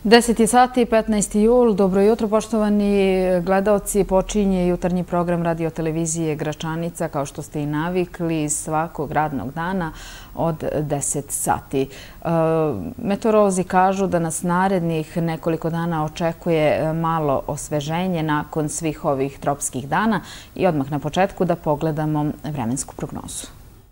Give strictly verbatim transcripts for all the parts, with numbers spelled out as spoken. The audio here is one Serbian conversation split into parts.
deset je sati, petnaesti jul. Dobro jutro, poštovani gledaoci. Počinje jutarnji program radio-televizije Gračanica, kao što ste i navikli, svakog radnog dana od deset sati. Meteorolozi kažu da nas narednih nekoliko dana očekuje malo osveženje nakon svih ovih tropskih dana i odmah na početku da pogledamo vremensku prognozu.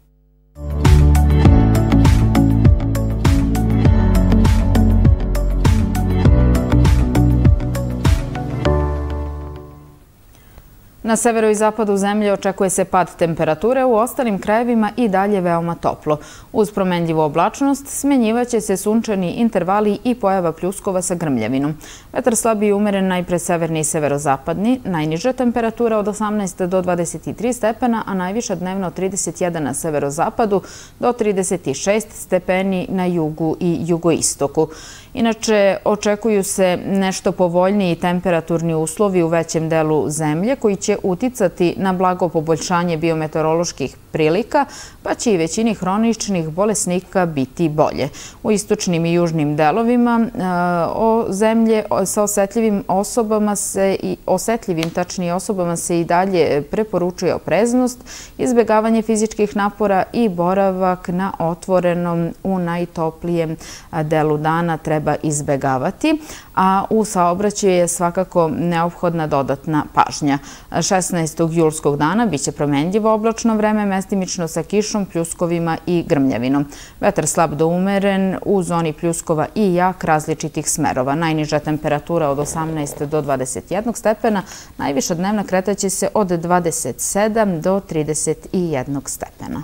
Na severu i zapadu zemlje očekuje se pad temperature, u ostalim krajevima i dalje veoma toplo. Uz promenljivu oblačnost smenjivaće se sunčani intervali i pojava pljuskova sa grmljavinom. Vetar slab i umeren najpre severni i severozapadni, najniža temperatura od osamnaest do dvadeset tri stepena, a najviša dnevno od trideset jedan na severozapadu do trideset šest stepeni na jugu i jugoistoku. Inače, očekuju se nešto povoljniji temperaturni uslovi u većem delu zemlje koji će uticati na blago poboljšanje biometeoroloških prilika, pa će i većini hroničnih bolesnika biti bolje. U istočnim i južnim delovima zemlje sa osetljivim osobama se i osetljivim tačnije osobama se i dalje preporučuje opreznost, izbjegavanje fizičkih napora i boravak na otvorenom u najtoplijem delu dana treba izbjegavati, a u saobraćaju je svakako neophodna dodatna pažnja. šesnaestog julskog dana biće promenljivo oblačno vreme, mestimično sa kišom, pljuskovima i grmljavinom. Vetar slab do umeren, u zoni pljuskova i jak različitih smerova. Najniža temperatura od osamnaest do dvadeset jedan stepena, najviša dnevna kretaće se od dvadeset sedam do trideset jedan stepena.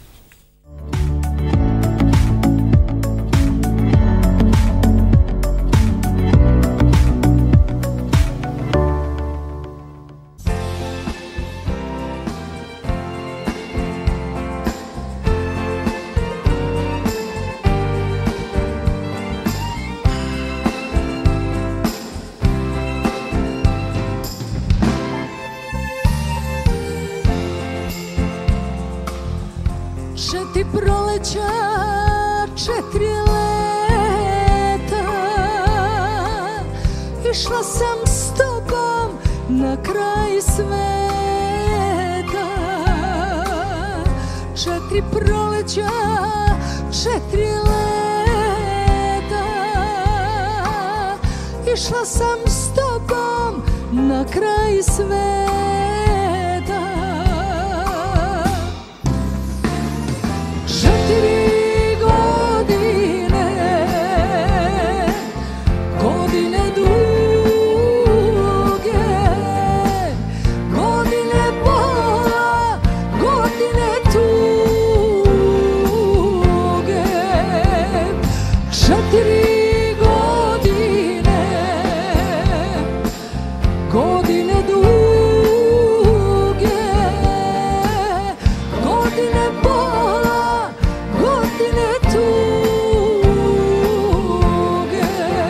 Četiri proleća, četiri leta, išla sam s tobom na kraj sveta. Četiri proleća, četiri leta, išla sam s tobom na kraj sveta. Četiri godine, godine duge, godine bola, godine tuge. Četiri godine, godine duge, godine bola, godine tuge.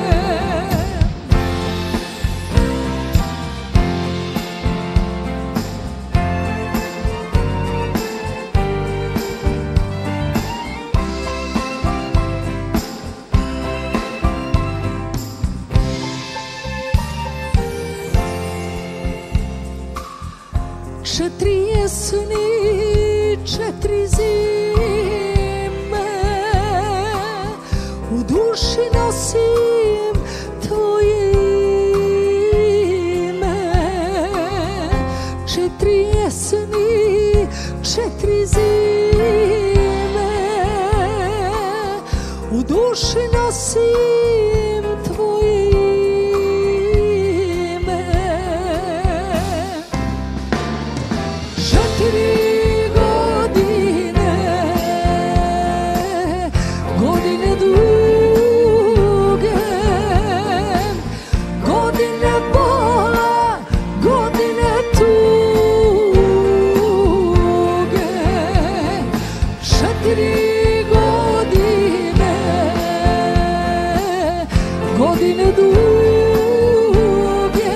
Četiri jeseni, četiri zime, u duši nosim tvoje ime. Četiri jeseni, četiri zime, u duši nosim tvoje ime. Četiri godine, godine duge, godine bola, godine tuge. Četiri godine, godine duge,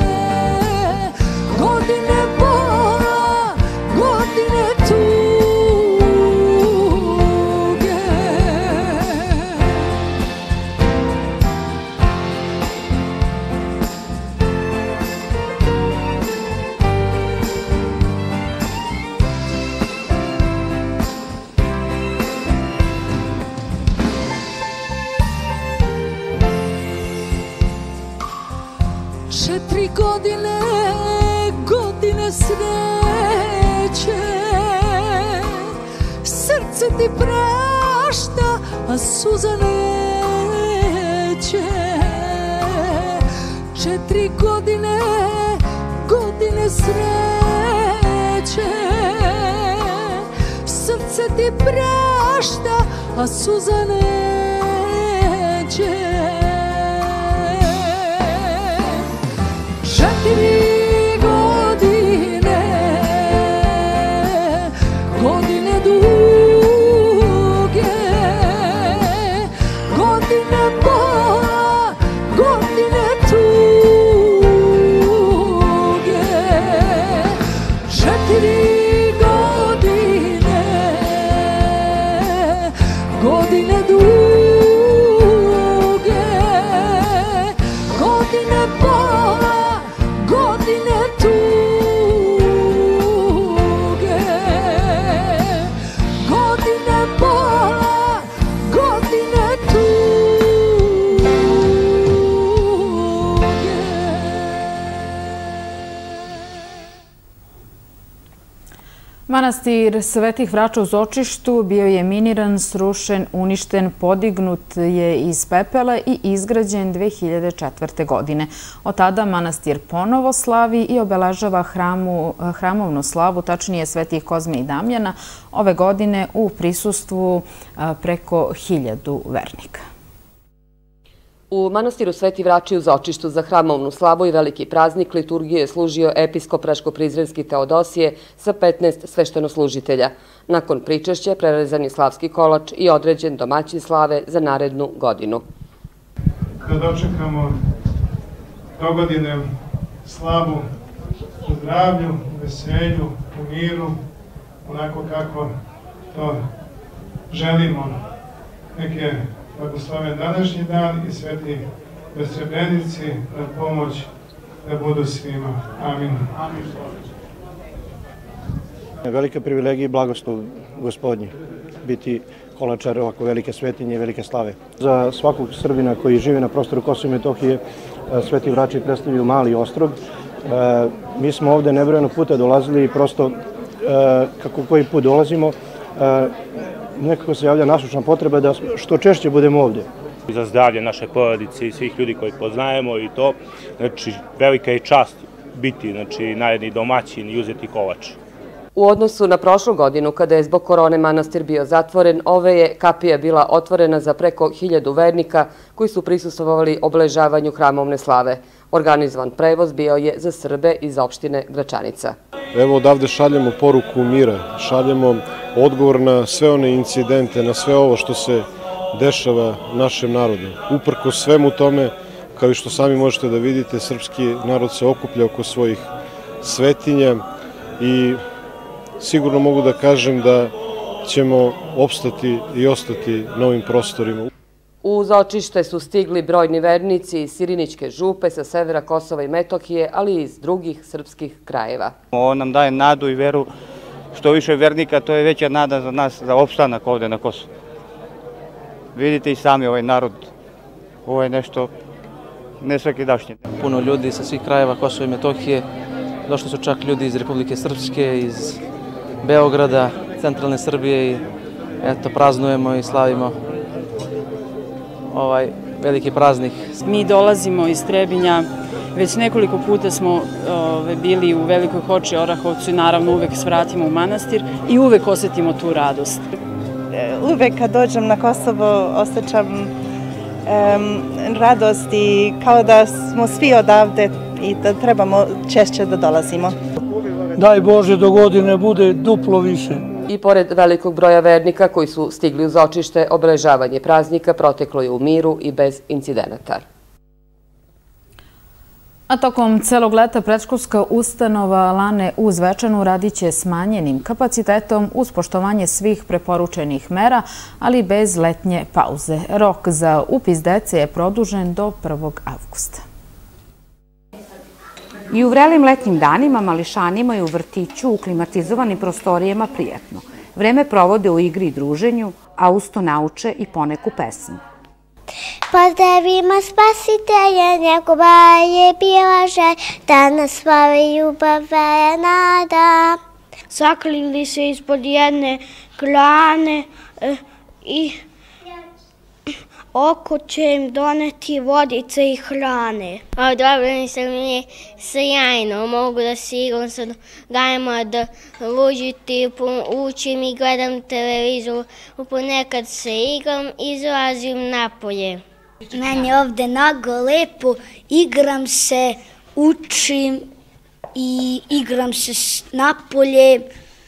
godine bola, godine tuge. četiri godine, godine sreće. Srce ti prašta, a suza neće. Četiri godine, godine sreće. Srce ti prašta, a suza neće. Četiri godine, godine duge, godine bola, godine tuge. Četiri godine, godine duge, godine bola, godine tuge, godine bola, godine tuge. Manastir Svetih Vrača u Zočištu bio je miniran, srušen, uništen, podignut je iz pepela i izgrađen dve hiljade četvrte. godine. Od tada manastir ponovo slavi i obeležava hramu, hramovnu slavu, tačnije Svetih Kozme i Damjana, ove godine u prisustvu preko hiljadu vernika. U manastiru Sveti Vrači u Zočištu za hramovnu slavu i veliki praznik liturgiju je služio episkop Raško-Prizrenski Teodosije sa petnaest sveštenoslužitelja. Nakon pričešća prerezan je slavski kolač i određen domaćin slave za narednu godinu. Da dočekamo dogodine slavu u zdravlju, u veselju, u miru, onako kako to želimo. Neke blagosloven današnji dan i sveti besrebenici na pomoć da budu svima. Amin. Velika privilegija i blagoslov Gospodnji biti kolačar ovako velike svetinje i velike slave. Za svakog Srbina koji živi na prostoru Kosova i Metohije, Sveti Vrači predstavljaju mali ostrog. Mi smo ovde nebrojeno puta dolazili i prosto kako koji put dolazimo, nekako se javlja nasušna potreba da što češće budemo ovde. Za zdravlje naše porodice i svih ljudi koji poznajemo i to, znači velika je čast biti, znači naredni domaćin i uzeti kolač. U odnosu na prošlu godinu, kada je zbog korone manastir bio zatvoren, ove je kapija bila otvorena za preko hiljadu vernika koji su prisustvovali obeležavanju hramovne slave. Organizovan prevoz bio je za Srbe iz opštine Gračanica. Evo odavde šaljemo poruku mira, šaljemo odgovor na sve one incidente, na sve ovo što se dešava našem narodu. Uprko svemu tome, kao i što sami možete da vidite, srpski narod se okuplja oko svojih svetinja i sigurno mogu da kažem da ćemo opstati i ostati na ovim prostorima. U Zočište su stigli brojni vernici iz Sirinićke župe sa severa Kosova i Metohije, ali i iz drugih srpskih krajeva. Ovo nam daje nadu i veru. Što više vernika, to je veća nada za nas, za opstanak ovde na Kosovu. Vidite i sami ovaj narod, ovo je nešto nesvakidašnje. Puno ljudi sa svih krajeva Kosova i Metohije, došli su čak ljudi iz Republike Srpske, iz Beograda, centralne Srbije i eto, praznujemo i slavimo ovaj veliki praznik. Mi dolazimo iz Trebinja, već nekoliko puta smo ove, bili u Velikoj Hoči, Orahovcu i naravno uvek svratimo u manastir i uvek osetimo tu radost. Uvek kad dođem na Kosovo osjećam um, radost i kao da smo svi odavde i da trebamo češće da dolazimo. Daj Bože do godine bude duplo više. I pored velikog broja vernika koji su stigli u Zočište, obeležavanje praznika proteklo je u miru i bez incidenata. A tokom celog leta predškolska ustanova Lane u Zvečanu radit će smanjenim kapacitetom uz poštovanje svih preporučenih mera, ali bez letnje pauze. Rok za upis dece je produžen do prvog avgusta. I u vrelim letnjim danima mališanima je u vrtiću u klimatizovanim prostorijama prijetno. Vreme provode u igri i druženju, a uz to nauče i poneku pesmu. Pozdravimo spasitelja, njegova je bila želja, da nas slavi ljubav je nada. Sakrili se ispod jedne grane i oko će im doneti vodice i hrane. Dobro mi se mi je sjajno, mogu da se igram sa drugarima, da luđiti, učim i gledam televizor, ponekad se igram i izlazim napolje. Meni je ovde nago lepo, igram se, učim i igram se napolje.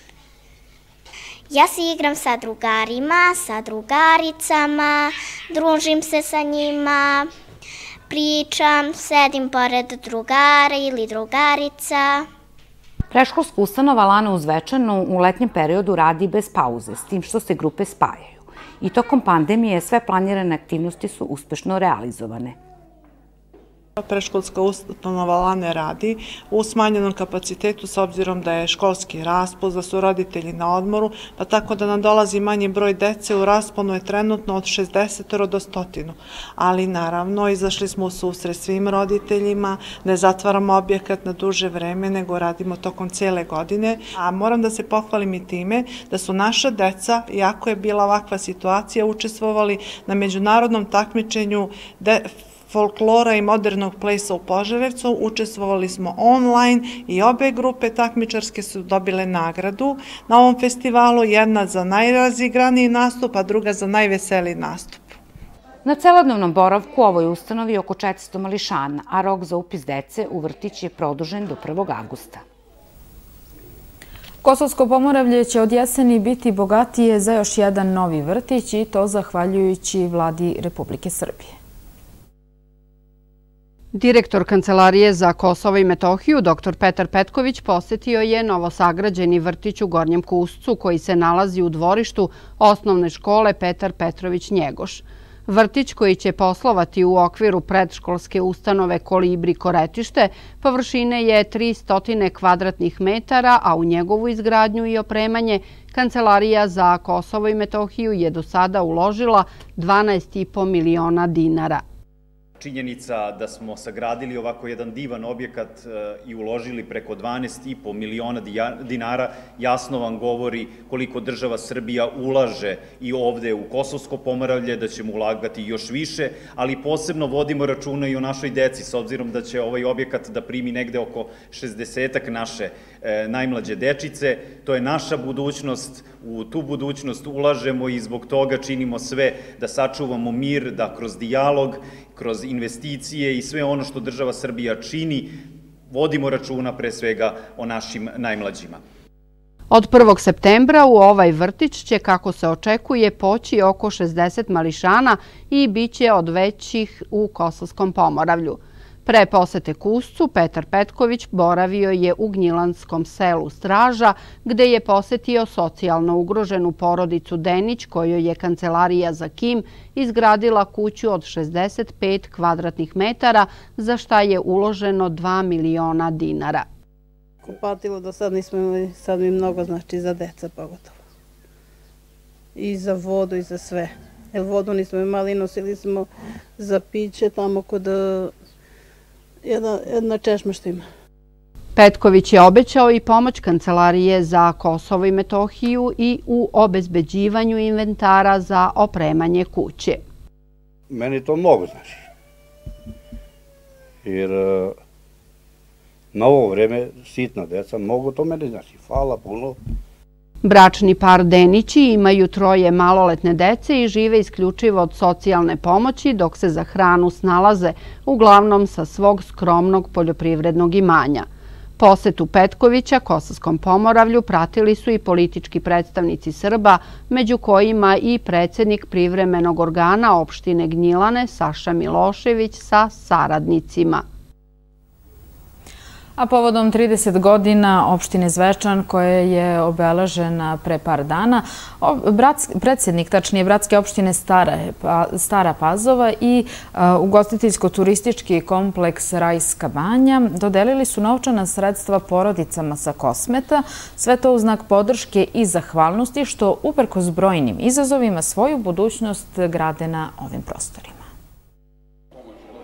Ja se igram sa drugarima, sa drugaricama, družim se sa njima, pričam, sedim pored drugara ili drugarica. Predškolska ustanova Lana u Zvečanu u letnjem periodu radi bez pauze, s tim što se grupe spajaju. I tokom pandemije sve planirane aktivnosti su uspešno realizovane. Predškolska ustanova Lane radi u smanjenom kapacitetu s obzirom da je školski raspon, da su roditelji na odmoru, pa tako da nam dolazi manji broj dece. U rasponu je trenutno od šezdeset do stotinu. Ali naravno izašli smo u susret svim roditeljima, ne zatvaramo objekat na duže vreme, nego radimo tokom cijele godine. A moram da se pohvalim i time da su naša deca, iako je bila ovakva situacija, učestvovali na međunarodnom takmičenju folklora i modernog plesa u Požarevcu. Učestvovali smo online i obe grupe takmičarske su dobile nagradu na ovom festivalu, jedna za najrazigraniji nastup, a druga za najveseliji nastup. Na celodnevnom boravku u ovoj ustanovi je oko četiristo mališana, a rok za upis dece u vrtić je produžen do prvog avgusta. Kosovsko Pomoravlje će od jeseni biti bogatije za još jedan novi vrtić i to zahvaljujući vladi Republike Srbije. Direktor Kancelarije za Kosovo i Metohiju, doktor Petar Petković, posetio je novosagrađeni vrtić u Gornjem Kuscu koji se nalazi u dvorištu osnovne škole Petar Petrović Njegoš. Vrtić koji će poslovati u okviru predškolske ustanove Kolibri Koretište površine je tristo kvadratnih metara, a u njegovu izgradnju i opremanje Kancelarija za Kosovo i Metohiju je do sada uložila dvanaest i po miliona dinara. Činjenica da smo sagradili ovako jedan divan objekat i uložili preko dvanaest i po miliona dinara jasno vam govori koliko država Srbija ulaže i ovde u Kosovsko Pomoravlje, da ćemo ulagati još više, ali posebno vodimo računa i o našoj deci, s obzirom da će ovaj objekat da primi negde oko šezdesetak naše najmlađe dečice. To je naša budućnost, u tu budućnost ulažemo i zbog toga činimo sve da sačuvamo mir, da kroz dijalog, kroz investicije i sve ono što država Srbija čini, vodimo računa pre svega o našim najmlađima. Od prvog septembra u ovaj vrtić će, kako se očekuje, poći oko šezdeset mališana i bit će od većih u Kosovskom Pomoravlju. Pre posete Kuscu, Petar Petković boravio je u gnjilanskom selu Straža, gde je posetio socijalno ugroženu porodicu Denić, kojoj je Kancelarija za K I M izgradila kuću od šezdeset pet kvadratnih metara, za šta je uloženo dva miliona dinara. Kupatilo do sad nismo imali, sad mi mnogo znači za deca pogotovo. I za vodu i za sve. Jer vodu nismo imali, nosili smo za piće tamo kod jedna, jedna češma što ima. Petković je obećao i pomoć Kancelarije za Kosovo i Metohiju i u obezbeđivanju inventara za opremanje kuće. Meni to mnogo znači. Jer na ovo vreme sitna deca, mnogo to meni znači. Hvala puno. Bračni par Denići imaju troje maloletne dece i žive isključivo od socijalne pomoći, dok se za hranu snalaze uglavnom sa svog skromnog poljoprivrednog imanja. Posetu Petkovića Kosovskom Pomoravlju pratili su i politički predstavnici Srba, među kojima i predsjednik privremenog organa opštine Gnjilane Saša Milošević sa saradnicima. A povodom trideset godina opštine Zvečan, koja je obeležena pre par dana, predsjednik, tačnije Bratske opštine Stara Pazova i ugostiteljsko-turistički kompleks Rajska banja dodelili su novčana sredstva porodicama sa Kosmeta, sve to u znak podrške i zahvalnosti što uprkos brojnim izazovima svoju budućnost grade na ovim prostorima.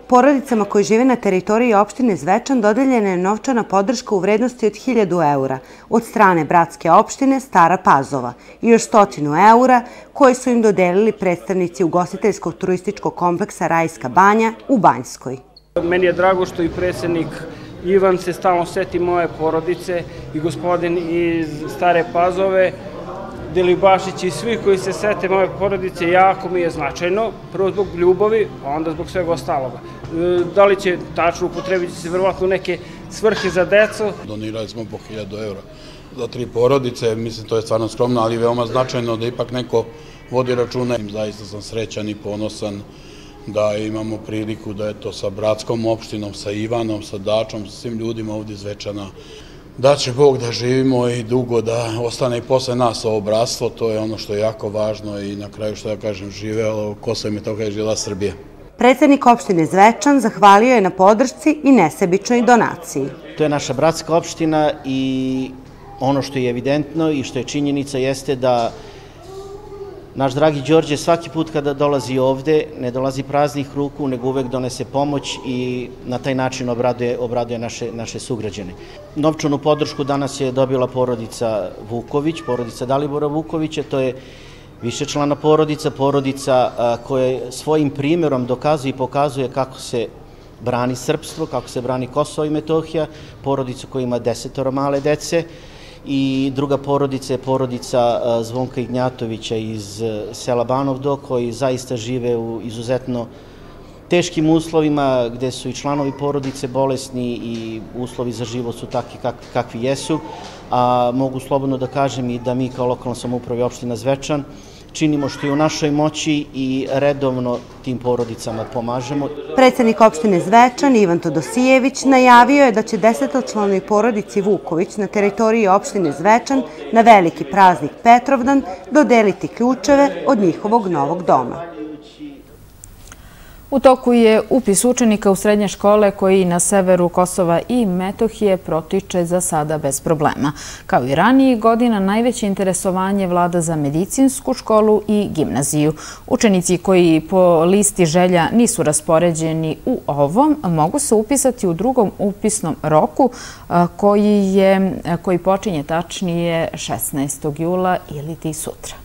Porodicama koji žive na teritoriji opštine Zvečan dodeljena je novčana podrška u vrednosti od hiljadu eura od strane bratske opštine Stara Pazova i još stotinu eura koje su im dodelili predstavnici ugostiteljskog turističkog kompleksa Rajska banja u Banjskoj. Meni je drago što i predsjednik Ivan se stalno seti moje porodice i gospodin iz Stare Pazove, Delibašić i svi koji se sete moje porodice, jako mi je značajno, prvo zbog ljubavi, a onda zbog svega ostaloga. Da li će tačno upotrebiti se verovatno neke svrhe za decu? Donirali smo po hiljadu eura za tri porodice, mislim to je stvarno skromno, ali veoma značajno da ipak neko vodi računa. Zaista sam srećan i ponosan da imamo priliku da je to sa bratskom opštinom, sa Ivanom, sa Dačom, sa svim ljudima ovdje iz Zvečana. Da će Bog da živimo i dugo da ostane i posle nas ovo bratstvo, to je ono što je jako važno i na kraju što ja kažem živelo Kosovo i Metohija, živela Srbija. Predsjednik opštine Zvečan zahvalio je na podršci i nesebičnoj donaciji. To je naša bratska opština i ono što je evidentno i što je činjenica jeste da naš dragi Đorđe svaki put kada dolazi ovde ne dolazi praznih ruku, nego uvek donese pomoć i na taj način obraduje, obraduje naše, naše sugrađane. Novčanu podršku danas je dobila porodica Vuković, porodica Dalibora Vukovića, to je višečlana porodica, porodica koja svojim primjerom dokazuje i pokazuje kako se brani srpstvo, kako se brani Kosovo i Metohija, porodica koja ima desetoro male dece, i druga porodica je porodica Zvonka Ignjatovića iz sela Banovdo, koji zaista žive u izuzetno teškim uslovima, gde su i članovi porodice bolesni i uslovi za život su takvi kakvi jesu, a mogu slobodno da kažem i da mi kao lokalna samouprava opština Zvečan činimo što je u našoj moći i redovno tim porodicama pomažemo. Predsjednik opštine Zvečan Ivan Todosijević najavio je da će desetočlanoj porodici Vuković na teritoriji opštine Zvečan na veliki praznik Petrovdan dodeliti ključeve od njihovog novog doma. U toku je upis učenika u srednje škole koji na severu Kosova i Metohije protiče za sada bez problema. Kao i ranijih godina, najveće interesovanje vlada za medicinsku školu i gimnaziju. Učenici koji po listi želja nisu raspoređeni u ovom, mogu se upisati u drugom upisnom roku koji, je, koji počinje tačnije šesnaestog jula ili ti sutra.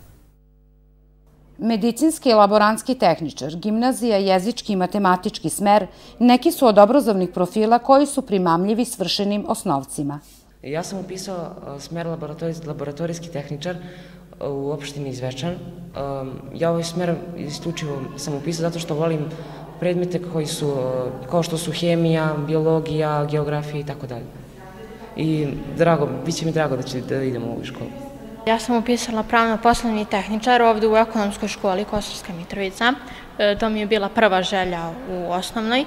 Medicinski i laborantski tehničar, gimnazija, jezički i matematički smer neki su od obrazovnih profila koji su primamljivi svršenim osnovcima. Ja sam upisao smer laboratorijski tehničar u opštini Zvečan. Ja ovaj smer isključivo sam upisao zato što volim predmete koji su, kao što su hemija, biologija, geografija i tako dalje. I drago, bit će mi drago da će da idem u ovu školu. Ja sam upisala pravno-poslovni tehničar ovdje u ekonomskoj školi Kosovska Mitrovica. To mi je bila prva želja u osnovnoj.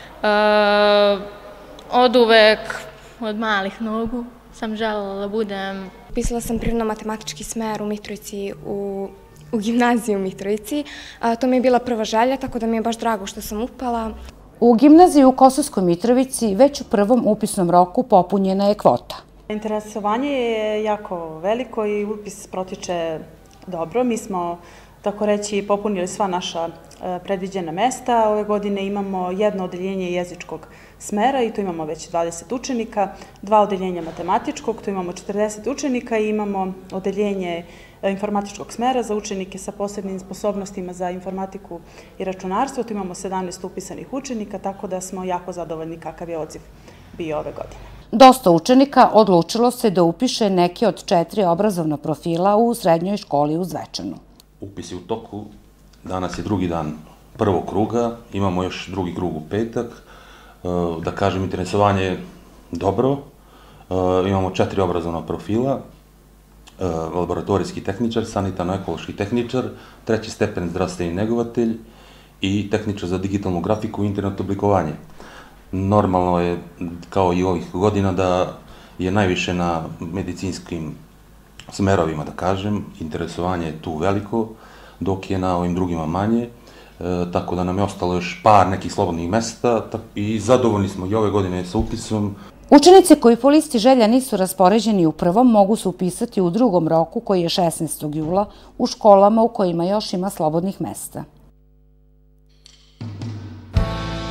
Od uvek, od malih nogu, sam željela da budem... Upisala sam prirodno-matematički smer u Mitrovici, u, u gimnaziji u Mitrovici. To mi je bila prva želja, tako da mi je baš drago što sam upala. U gimnaziji u Kosovskoj Mitrovici već u prvom upisnom roku popunjena je kvota. Interesovanje je jako veliko i upis protiče dobro. Mi smo, tako reći, popunili sva naša predviđena mesta. Ove godine imamo jedno odeljenje jezičkog smera i tu imamo već dvadeset učenika, dva odeljenja matematičkog, tu imamo četrdeset učenika i imamo odeljenje informatičkog smera za učenike sa posebnim sposobnostima za informatiku i računarstvo. Tu imamo sedamnaest upisanih učenika, tako da smo jako zadovoljni kakav je odziv bio ove godine. Dosta učenika odlučilo se da upiše neke od četiri obrazovna profila u srednjoj školi u Zvečanu. Upis je u toku, danas je drugi dan prvog kruga, imamo još drugi krug u petak. Da kažem, interesovanje je dobro, imamo četiri obrazovna profila, laboratorijski tehničar, sanitarno-ekološki tehničar, treći stepen zdravstveni negovatelj i tehničar za digitalnu grafiku i internet oblikovanje. Normalno je, kao i ovih godina, da je najviše na medicinskim smerovima, da kažem, interesovanje je tu veliko, dok je na ovim drugima manje, tako da nam je ostalo još par nekih slobodnih mesta i zadovoljni smo i ove godine sa upisom. Učenici koji po listi želja nisu raspoređeni u prvom mogu se upisati u drugom roku koji je šesnaestog jula u školama u kojima još ima slobodnih mesta.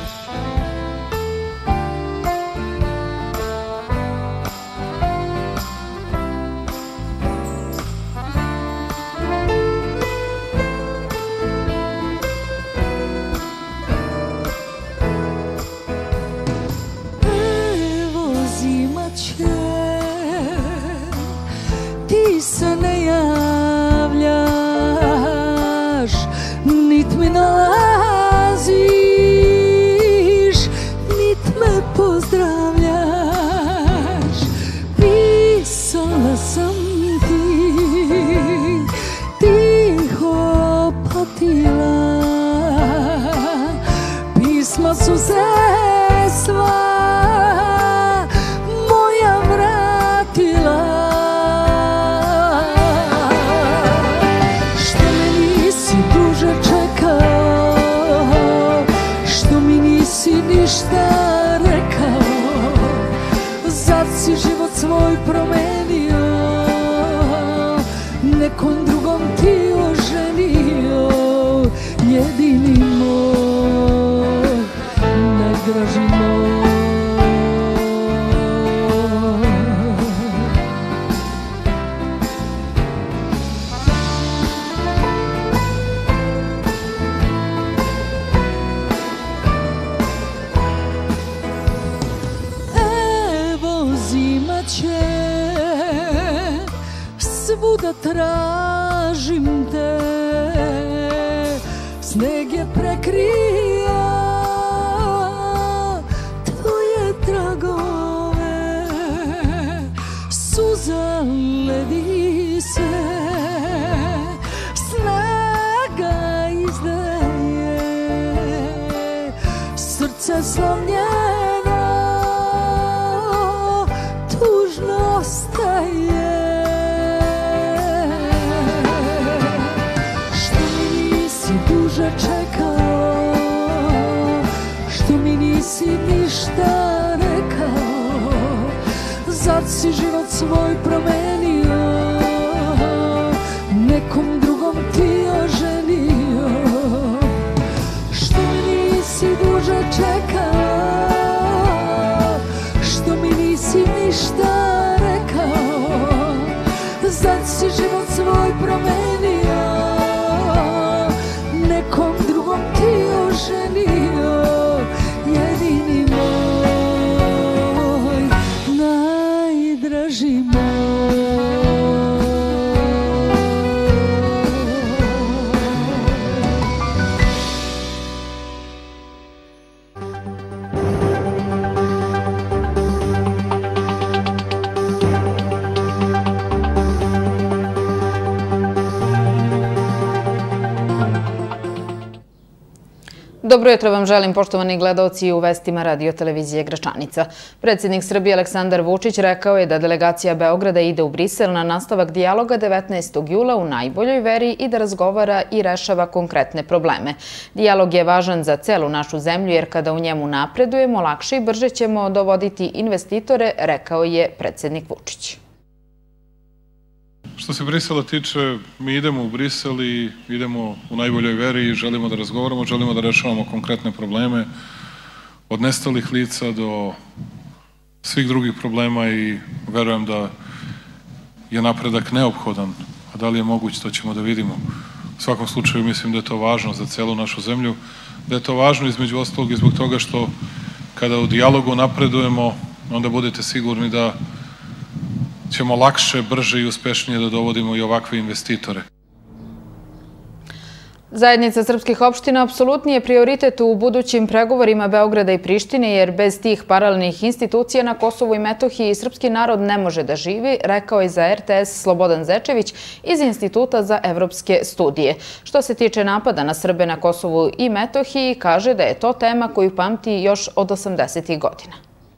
se ne javljaš, nit mi nalaziš, nit me pozdravljaš. Pisala sam ti, tiho patila, pisma su se sva moja vratila. Što me nisi duže čekao, što mi nisi ništa rekao, zar si život svoj promenio, nekom drugom ti oženio, jedini moj, najdraži moj. Evo zima će, svuda tražim te, sneg je prekrio tvoje tragove, suza ledi se, snaga izdaje, srce slomljeno tužno ostaje. Duže čekao, što mi nisi ništa rekao, zar si život svoj promenio, nekom drugom ti oženio. Što mi nisi duže čekao, što mi nisi ništa rekao, zar si život svoj promenio, nekom drugom ti oženio, jedini moj, najdraži moj. Dobro jutro vam želim, poštovani gledaoci, u vestima radio televizije Gračanica. Predsjednik Srbije Aleksandar Vučić rekao je da delegacija Beograda ide u Brisel na nastavak dijaloga devetnaestog jula u najboljoj veri i da razgovara i rešava konkretne probleme. Dijalog je važan za celu našu zemlju jer kada u njemu napredujemo, lakše i brže ćemo dovoditi investitore, rekao je predsjednik Vučić. Što se Brisela tiče, mi idemo u Brisel i idemo u najboljoj veri i želimo da razgovaramo, želimo da rešavamo konkretne probleme, od nestalih lica do svih drugih problema i verujem da je napredak neophodan, a da li je moguć, to ćemo da vidimo. U svakom slučaju mislim da je to važno za celu našu zemlju, da je to važno između ostalog i zbog toga što kada u dijalogu napredujemo, onda budete sigurni da ćemo lakše, brže i uspešnije da dovodimo i ovakve investitore. Zajednica srpskih opština apsolutni je prioritet u budućim pregovorima Beograda i Prištine, jer bez tih paralelnih institucija na Kosovu i Metohiji srpski narod ne može da živi, rekao je za er te es Slobodan Zečević iz Instituta za evropske studije. Što se tiče napada na Srbe na Kosovu i Metohiji, kaže da je to tema koju pamti još od osamdesetih godina.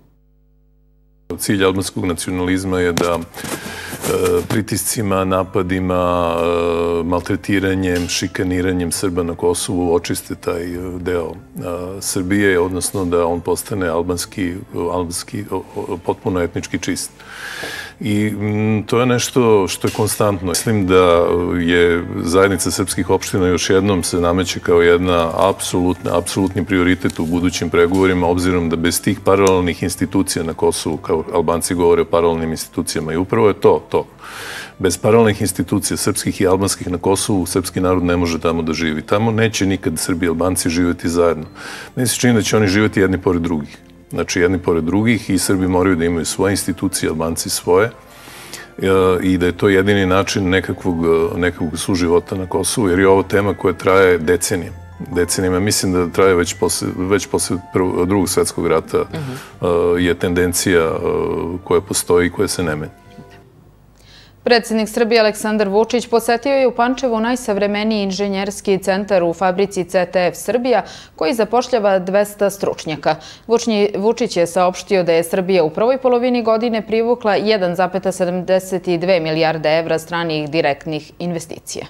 Cilj albanskog nacionalizma je da pritiscima, napadima, maltretiranjem, šikaniranjem Srba na Kosovu očiste taj deo Srbije, odnosno da on postane albanski, albanski potpuno etnički čist. I to je nešto što je konstantno. Mislim da je zajednica srpskih opština još jednom se nameće kao jedna apsolutna, apsolutni prioritet u budućim pregovorima, obzirom da bez tih paralelnih institucija na Kosovu, kao Albanci govore o paralelnim institucijama, i upravo je to, to. Bez paralelnih institucija srpskih i albanskih na Kosovu, srpski narod ne može tamo da živi. Tamo neće nikad Srbi i Albanci živjeti zajedno. Meni se čini da će oni živjeti jedni pored drugih. Znači, jedni pored drugih i Srbi moraju da imaju svoje institucije, Albanci svoje. i da je to jedini način nekakvog, nekakvog suživota na Kosovu, jer je ovo tema koja traje decenijama. Decenijama, mislim da traje već posle, već posle prvog, drugog svetskog rata, uh-huh. je tendencija koja postoji i koja se ne menja. Predsjednik Srbije Aleksandar Vučić posetio je u Pančevu najsavremeniji inženjerski centar u fabrici C T F Srbija, koji zapošljava dvesta stručnjaka. Vučić je saopštio da je Srbija u prvoj polovini godine privukla jedan zarez sedamdeset dve milijarde evra stranih direktnih investicija.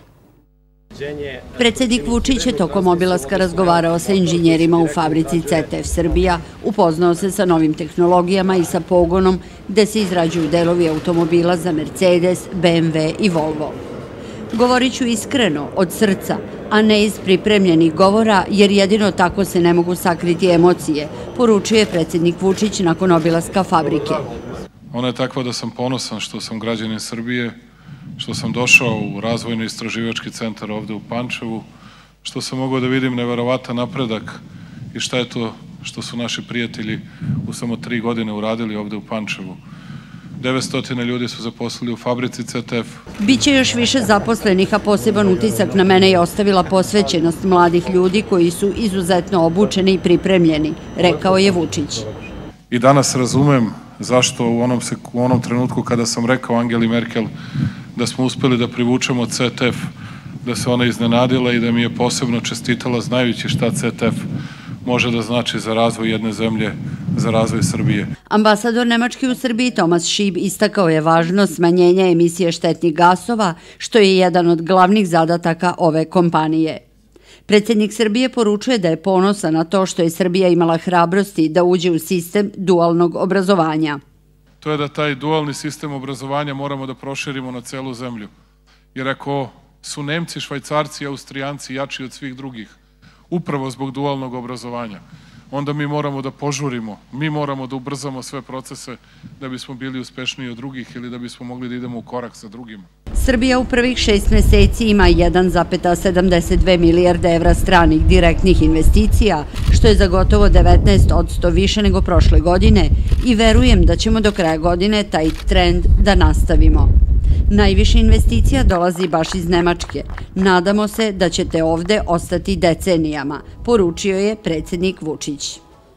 Predsjednik Vučić je tokom obilaska razgovarao sa inženjerima u fabrici C T F Srbija, upoznao se sa novim tehnologijama i sa pogonom gde se izrađuju delovi automobila za Mercedes, B M W i Volvo. Govorit ću iskreno, od srca, a ne iz pripremljenih govora, jer jedino tako se ne mogu sakriti emocije, poručio je predsjednik Vučić nakon obilaska fabrike. Ona je takva da sam ponosan što sam građanin Srbije, što sam došao u razvojno-istraživački centar ovde u Pančevu, što sam mogao da vidim neverovatan napredak i šta je to što su naši prijatelji u samo tri godine uradili ovde u Pančevu. devetsto ljudi su zaposlili u fabrici C T F. Biće još više zaposlenih, a poseban utisak na mene je ostavila posvećenost mladih ljudi koji su izuzetno obučeni i pripremljeni, rekao je Vučić. I danas razumem zašto u onom, u onom trenutku kada sam rekao Angeli Merkel da smo uspeli da privučemo C T F, da se ona iznenadila i da mi je posebno čestitala znajući šta C T F može da znači za razvoj jedne zemlje, za razvoj Srbije. Ambasador Nemačke u Srbiji Tomas Šib istakao je važnost smanjenja emisije štetnih gasova, što je jedan od glavnih zadataka ove kompanije. Predsjednik Srbije poručuje da je ponosan na to što je Srbija imala hrabrosti da uđe u sistem dualnog obrazovanja. To je da taj dualni sistem obrazovanja moramo da proširimo na celu zemlju. Jer ako su Nemci, Švajcarci i Austrijanci jači od svih drugih, upravo zbog dualnog obrazovanja, onda mi moramo da požurimo, mi moramo da ubrzamo sve procese da bismo bili uspešniji od drugih ili da bismo mogli da idemo u korak sa drugima. Srbija u prvih šest meseci ima jedan zarez sedamdeset dve milijarde evra stranih direktnih investicija, što je za gotovo devetnaest posto više nego prošle godine i verujem da ćemo do kraja godine taj trend da nastavimo. Najviše investicija dolazi baš iz Nemačke. Nadamo se da ćete ovde ostati decenijama, poručio je predsjednik Vučić.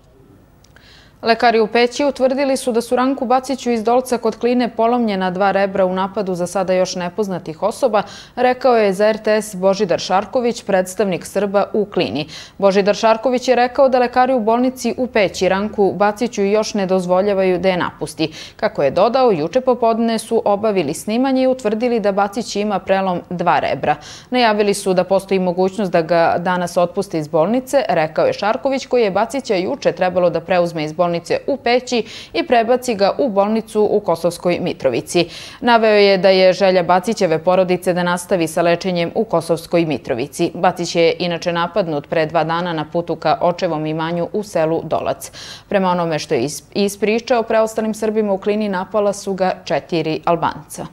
Lekari u Peći utvrdili su da su Ranku Baciću iz Dolca kod Kline polomljena dva rebra u napadu za sada još nepoznatih osoba, rekao je za R T S Božidar Šarković, predstavnik Srba u Klini. Božidar Šarković je rekao da lekari u bolnici u Peći Ranku Baciću još ne dozvoljavaju da je napusti. Kako je dodao, juče popodne su obavili snimanje i utvrdili da Bacić ima prelom dva rebra. Najavili su da postoji mogućnost da ga danas otpuste iz bolnice, rekao je Šarković, koji je Bacića juče trebalo da preuzme iz bolnice u Peći i prebaci ga u bolnicu u Kosovskoj Mitrovici. Naveo je da je želja Bacićeve porodice da nastavi sa lečenjem u Kosovskoj Mitrovici. Bacić je inače napadnut pre dva dana na putu ka očevom imanju u selu Dolac. Prema onome što je ispričao, preostalim Srbima u Klini napala su ga četiri Albanca.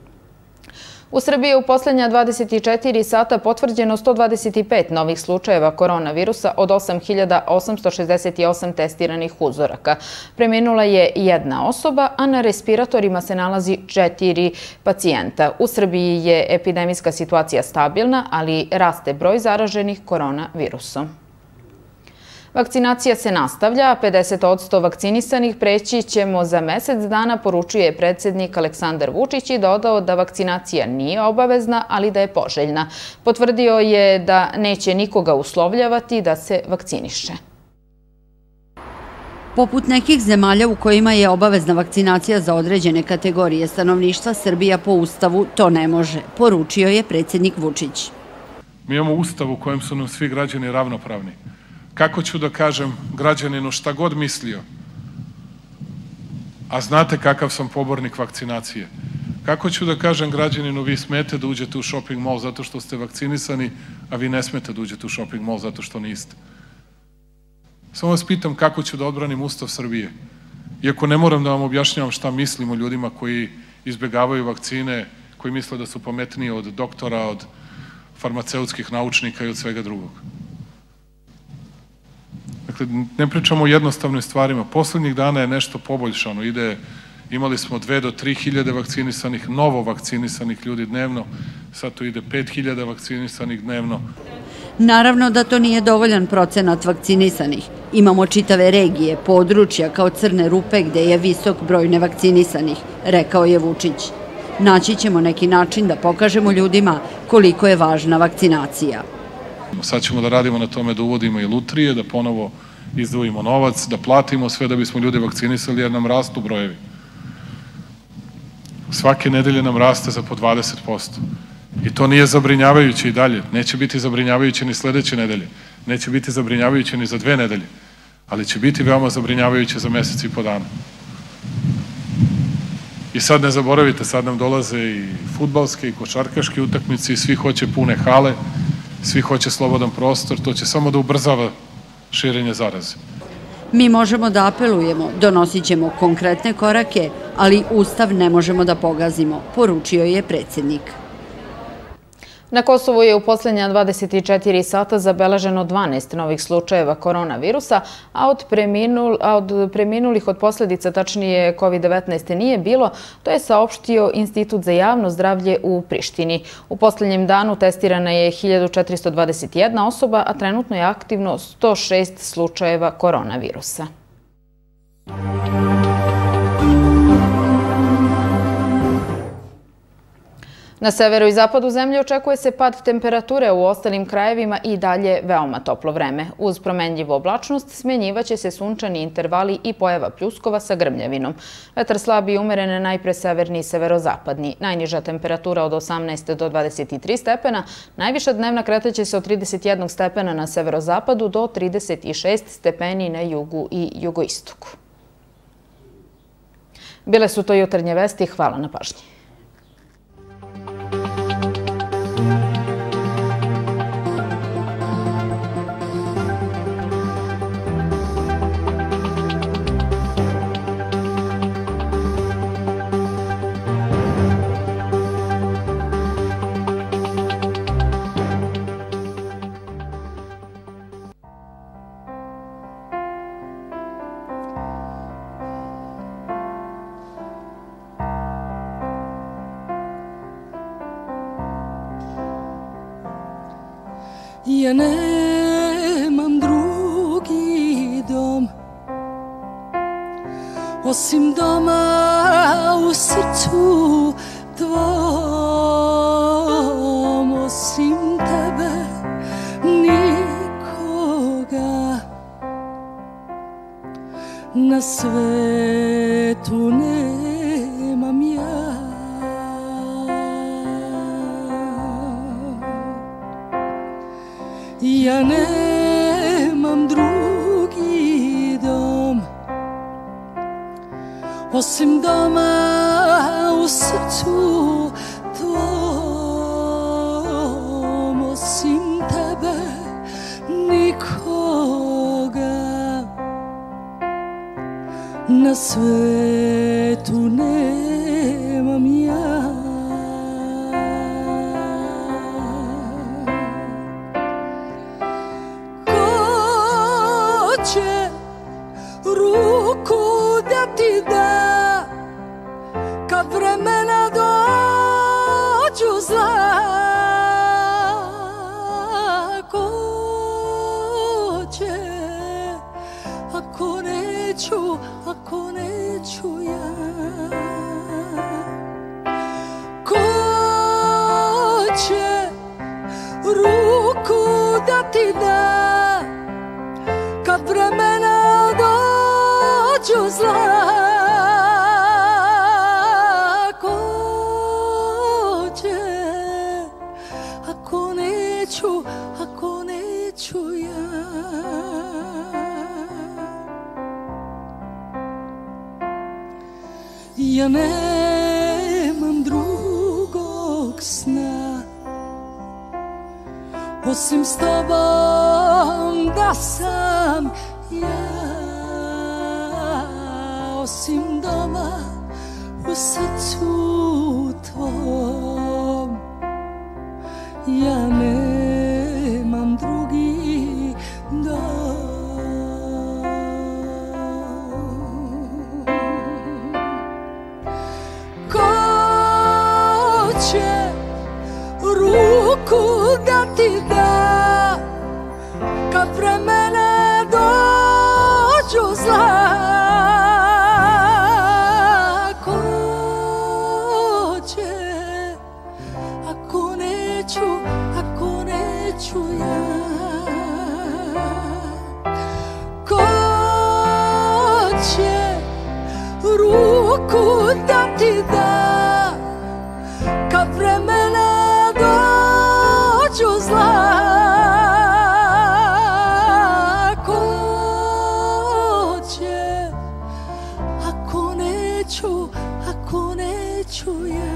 U Srbiji je u posljednja dvadeset četiri sata potvrđeno sto dvadeset pet novih slučajeva koronavirusa od osam hiljada osamsto šezdeset osam testiranih uzoraka. Preminula je jedna osoba, a na respiratorima se nalazi četiri pacijenta. U Srbiji je epidemijska situacija stabilna, ali raste broj zaraženih koronavirusom. Vakcinacija se nastavlja, a pedeset posto vakcinisanih preći ćemo za mesec dana, poručuje predsjednik Aleksandar Vučić i dodao da vakcinacija nije obavezna, ali da je poželjna. Potvrdio je da neće nikoga uslovljavati da se vakciniše. Poput nekih zemalja u kojima je obavezna vakcinacija za određene kategorije stanovništva, Srbija po Ustavu to ne može, poručio je predsjednik Vučić. Mi imamo Ustav u kojem su nam svi građani ravnopravni. Kako ću da kažem građaninu šta god mislio, a znate kakav sam pobornik vakcinacije, kako ću da kažem građaninu vi smete da uđete u shopping mall zato što ste vakcinisani, a vi ne smete da uđete u shopping mall zato što niste? Samo vas pitam kako ću da odbranim Ustav Srbije, iako ne moram da vam objašnjavam šta mislim o ljudima koji izbegavaju vakcine, koji misle da su pametniji od doktora, od farmaceutskih naučnika i od svega drugog. Dakle, ne pričamo o jednostavnim stvarima. Poslednjih dana je nešto poboljšano. Ide, Imali smo dve do tri hiljade vakcinisanih, novo vakcinisanih ljudi dnevno, sad to ide pet hiljada vakcinisanih dnevno. Naravno da to nije dovoljan procenat vakcinisanih. Imamo čitave regije, područja kao crne rupe gde je visok broj nevakcinisanih, rekao je Vučić. Naći ćemo neki način da pokažemo ljudima koliko je važna vakcinacija. Sad ćemo da radimo na tome da uvodimo i lutrije, da ponovo izdvojimo novac, da platimo sve da bismo ljude vakcinisali jer nam rastu brojevi. Svake nedelje nam raste za po dvadeset posto. I to nije zabrinjavajuće i dalje. Neće biti zabrinjavajuće ni sledeće nedelje. Neće biti zabrinjavajuće ni za dve nedelje. Ali će biti veoma zabrinjavajuće za mesec i po dana. I sad ne zaboravite, sad nam dolaze i fudbalske i košarkaške utakmice i svi hoće pune hale, svi hoće slobodan prostor. To će samo da ubrzava širenje zaraze. Mi možemo da apelujemo, donosit ćemo konkretne korake, ali Ustav ne možemo da pogazimo, poručio je predsjednik. Na Kosovu je u posljednja dvadeset četiri sata zabeleženo dvanaest novih slučajeva koronavirusa, a od, preminul, a od preminulih od posljedica, tačnije kovid devetnaest, nije bilo, to je saopštio Institut za javno zdravlje u Prištini. U posljednjem danu testirana je hiljadu četiristo dvadeset jedna osoba, a trenutno je aktivno sto šest slučajeva koronavirusa. Na severu i zapadu zemlje očekuje se pad temperature, u ostalim krajevima i dalje veoma toplo vreme. Uz promenljivu oblačnost smjenjivaće se sunčani intervali i pojava pljuskova sa grmljavinom. Vetar slab i umeren, najpre severni i severozapadni. Najniža temperatura od osamnaest do dvadeset tri stepena, najviša dnevna kretaće se od trideset jedan stepena na severozapadu do trideset šest stepeni na jugu i jugoistoku. Bile su to jutarnje vesti, hvala na pažnji. Ja nemam drugi dom osim doma u srcu tvom, osim tebe nikoga na svetu nemam ja. Ja nemam drugi dom osim doma u srcu tvom, osim tebe nikoga na svetu nemam ja. Će ruku da ti da kad vremena dođu zla, ko će, ako neću, ako neću ja, ko će ruku da ti da kad vremena dođu zla, ko će, ako neću, ako neću ja. Ja nemam drugog sna osim s tobom da sam ja, osim doma u srcu tvom. Ja nemam drugi dom. da ti da, kad vremena dođu zla. Ko će, ako neću, ako neću ja? Ko će ruku da ti da, kad vremena dođu zla? Ko će, ako neću, ako neću ja?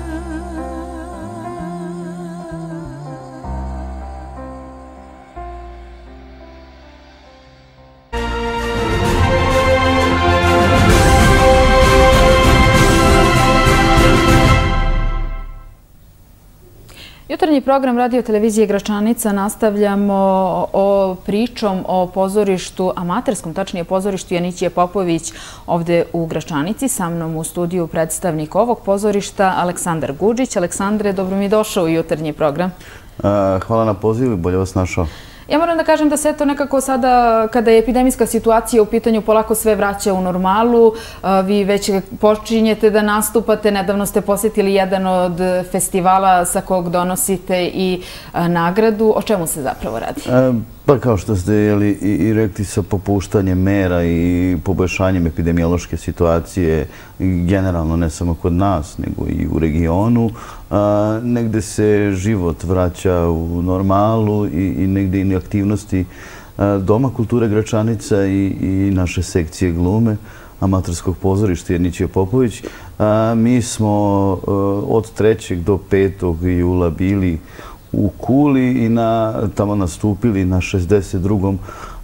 Jutarnji program Radio televizije Gračanica nastavljamo o pričom o pozorištu, amaterskom, tačnije pozorištu Janićije Popović ovde u Gračanici. Sa mnom u studiju predstavnik ovog pozorišta Aleksandar Guđić. Aleksandre, dobro mi došao u jutarnji program. Hvala na pozivu, bolje vas našao. Ja moram da kažem da se to nekako sada, kada je epidemijska situacija u pitanju, polako sve vraća u normalu. Vi već počinjete da nastupate. Nedavno ste posjetili jedan od festivala sa kog donosite i nagradu. O čemu se zapravo radi? Pa kao što ste i rekli, sa popuštanjem mera i poboljšanjem epidemiološke situacije, generalno ne samo kod nas, nego i u regionu, negde se život vraća u normalu i negde i aktivnosti Doma kulture Gračanica i naše sekcije glume, amaterskog pozorišta Janićije Popović. Mi smo od trećeg do petog jula bili u Kuli i tamo nastupili na šezdeset drugom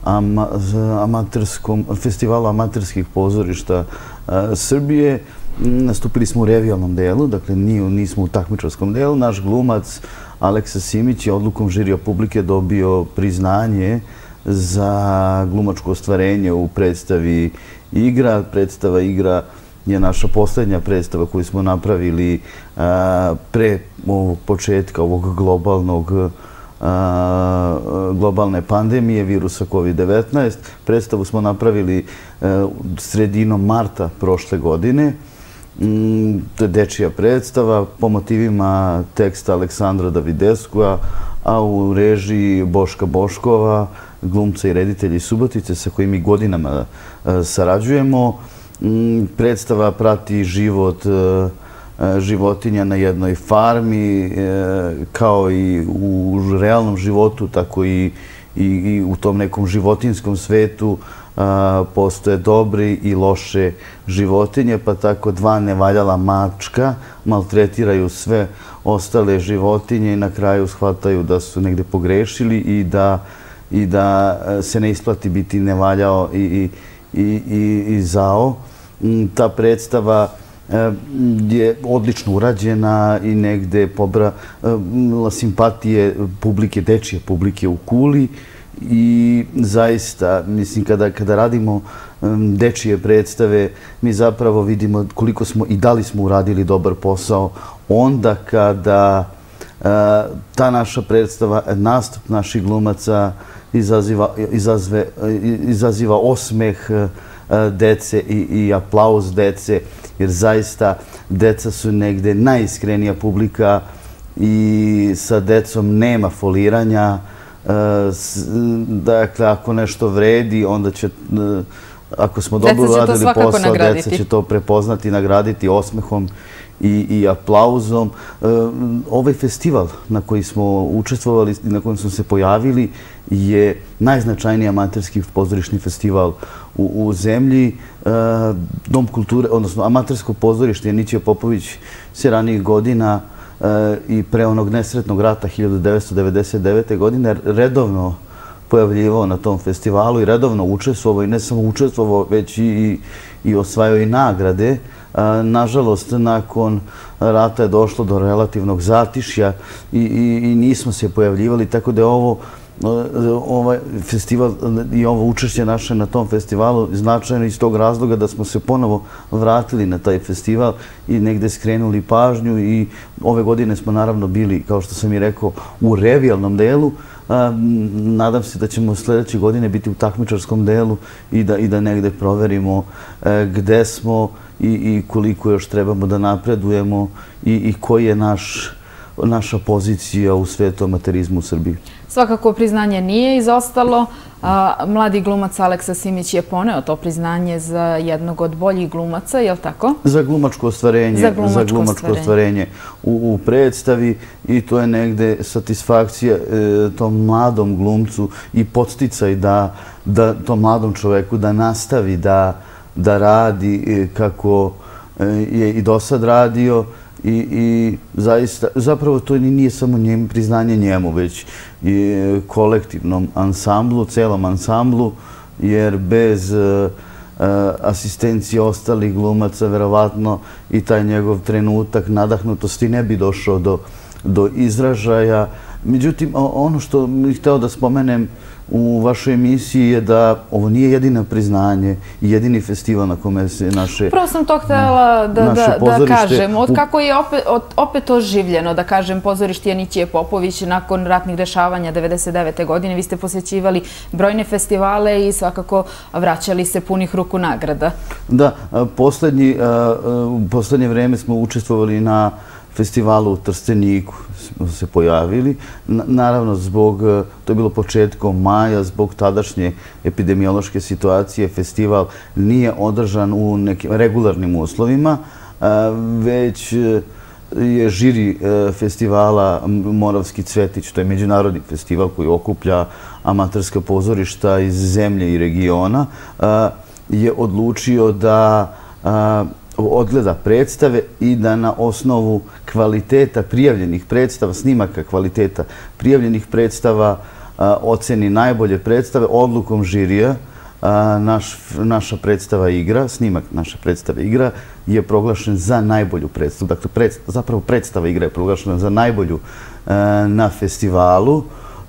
festivalu amaterskih pozorišta Srbije. Nastupili smo u revijalnom delu, dakle nismo u takmičarskom delu. Naš glumac Aleksa Simić je odlukom žirija publike dobio priznanje za glumačko ostvarenje u predstavi Igra. Predstava Igra je naša poslednja predstava koju smo napravili pre početka ovog globalnog globalne pandemije virusa kovid devetnaest. Predstavu smo napravili sredinom marta prošle godine. To je dečija predstava po motivima teksta Aleksandra Davideskua, a u režiji Boška Boškova, glumca i reditelja iz Subotice sa kojim mi godinama sarađujemo. Predstava prati život životinja na jednoj farmi, kao i u realnom životu, tako i u tom nekom životinskom svetu postoje dobre i loše životinje, pa tako dva nevaljala mačka maltretiraju sve ostale životinje i na kraju shvataju da su negde pogrešili i da se ne isplati biti nevaljao i zao. Ta predstava je odlično urađena i negde pobrala simpatije publike, dečije publike u Kuli i zaista, mislim, kada radimo dečije predstave, mi zapravo vidimo koliko smo i da li smo uradili dobar posao onda kada ta naša predstava, nastup naših glumaca izaziva osmeh dece i aplauz dece, jer zaista deca su negde najiskrenija publika i sa decom nema foliranja. Dakle, ako nešto vredi, onda će, ako smo dobro uradili posao, deca će to prepoznati i nagraditi osmehom i aplauzom. Ovaj festival na koji smo učestvovali i na kojem smo se pojavili je najznačajniji amaterski pozorišni festival u zemlji. Dom kulture, odnosno amatersko pozorište Janićije Popović se ranijih godina i pre onog nesretnog rata hiljadu devetsto devedeset devete. godine redovno pojavljivao na tom festivalu i redovno učestvovao i ne samo učestvovao, već i osvajao i nagrade. Nažalost, nakon rata je došlo do relativnog zatišja i nismo se pojavljivali, tako da je ovo ovaj festival i ovo učešće naše na tom festivalu značajno iz tog razloga da smo se ponovo vratili na taj festival i negde skrenuli pažnju i ove godine smo naravno bili, kao što sam i rekao, u revijalnom delu. Nadam se da ćemo sledeće godine biti u takmičarskom delu i da, i da negde proverimo gde smo i, i koliko još trebamo da napredujemo i, i koji je naš, naša pozicija u svetu amaterizmu u Srbiji. Svakako priznanje nije izostalo. Mladi glumac Aleksa Simić je poneo to priznanje za jednog od boljih glumaca, je li tako? Za glumačko ostvarenje, za glumačko, za glumačko ostvarenje u, u predstavi i to je negde satisfakcija e, tom mladom glumcu i podsticaj da, da tom mladom čoveku da nastavi da, da radi e, kako e, je i do sad radio. I, i zaista, zapravo to nije samo njem, priznanje njemu, već i kolektivnom ansamblu, celom ansamblu, jer bez uh, asistencije ostalih glumaca, verovatno i taj njegov trenutak nadahnutosti ne bi došao do, do izražaja. Međutim, ono što bih hteo da spomenem u vašoj emisiji je da ovo nije jedino priznanje i jedini festival na kome se naše... Prvo sam to htjela da, da, da kažem. Od kako je opet, od, opet oživljeno, da kažem, pozorište Janićije Popović nakon ratnih dešavanja devedeset devete godine. Vi ste posjećivali brojne festivale i svakako vraćali se punih ruku nagrada. Da, poslednji, u poslednje vreme smo učestvovali na festivalu u Trsteniku, smo se pojavili. Naravno, zbog, to je bilo početkom maja, zbog tadašnje epidemiološke situacije, festival nije održan u nekim regularnim uslovima, već je žiri festivala Moravski cvetić, to je međunarodni festival koji okuplja amaterska pozorišta iz zemlje i regiona, je odlučio da odgleda predstave i da na osnovu kvaliteta prijavljenih predstava, snimaka kvaliteta prijavljenih predstava oceni najbolje predstave. Odlukom žirija naš, naša predstava igra, snimak naše predstave igra je proglašen za najbolju predstavu. Dakle, predstava, zapravo predstava igra je proglašena za najbolju na festivalu.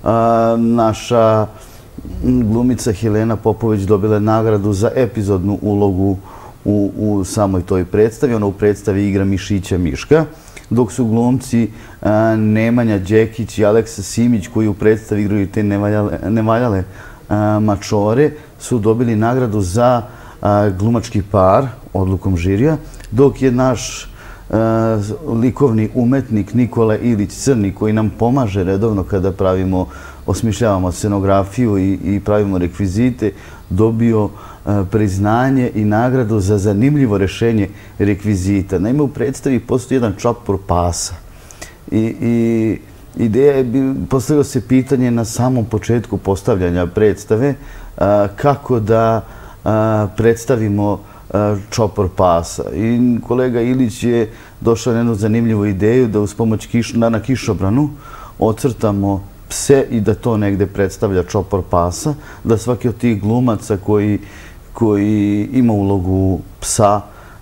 Naša glumica Helena Popović dobila je nagradu za epizodnu ulogu U, u samoj toj predstavi. Ona u predstavi igra Mišića Miška, dok su glumci a, Nemanja Đekić i Aleksa Simić, koji u predstavi igraju te nevaljale, nevaljale a, mačore, su dobili nagradu za a, glumački par odlukom žirija, dok je naš a, likovni umetnik Nikola Ilić Crni, koji nam pomaže redovno kada pravimo, osmišljavamo scenografiju i, i pravimo rekvizite, dobio priznanje i nagradu za zanimljivo rešenje rekvizita. Naime, u predstavi postoji jedan čopor pasa. I, i ideja je, postavilo se pitanje na samom početku postavljanja predstave a, kako da a, predstavimo a, čopor pasa. I kolega Ilić je došao na jednu zanimljivu ideju da uz pomoć kiš, na, na kišobranu ocrtamo pse i da to negde predstavlja čopor pasa, da svaki od tih glumaca koji koji ima ulogu psa,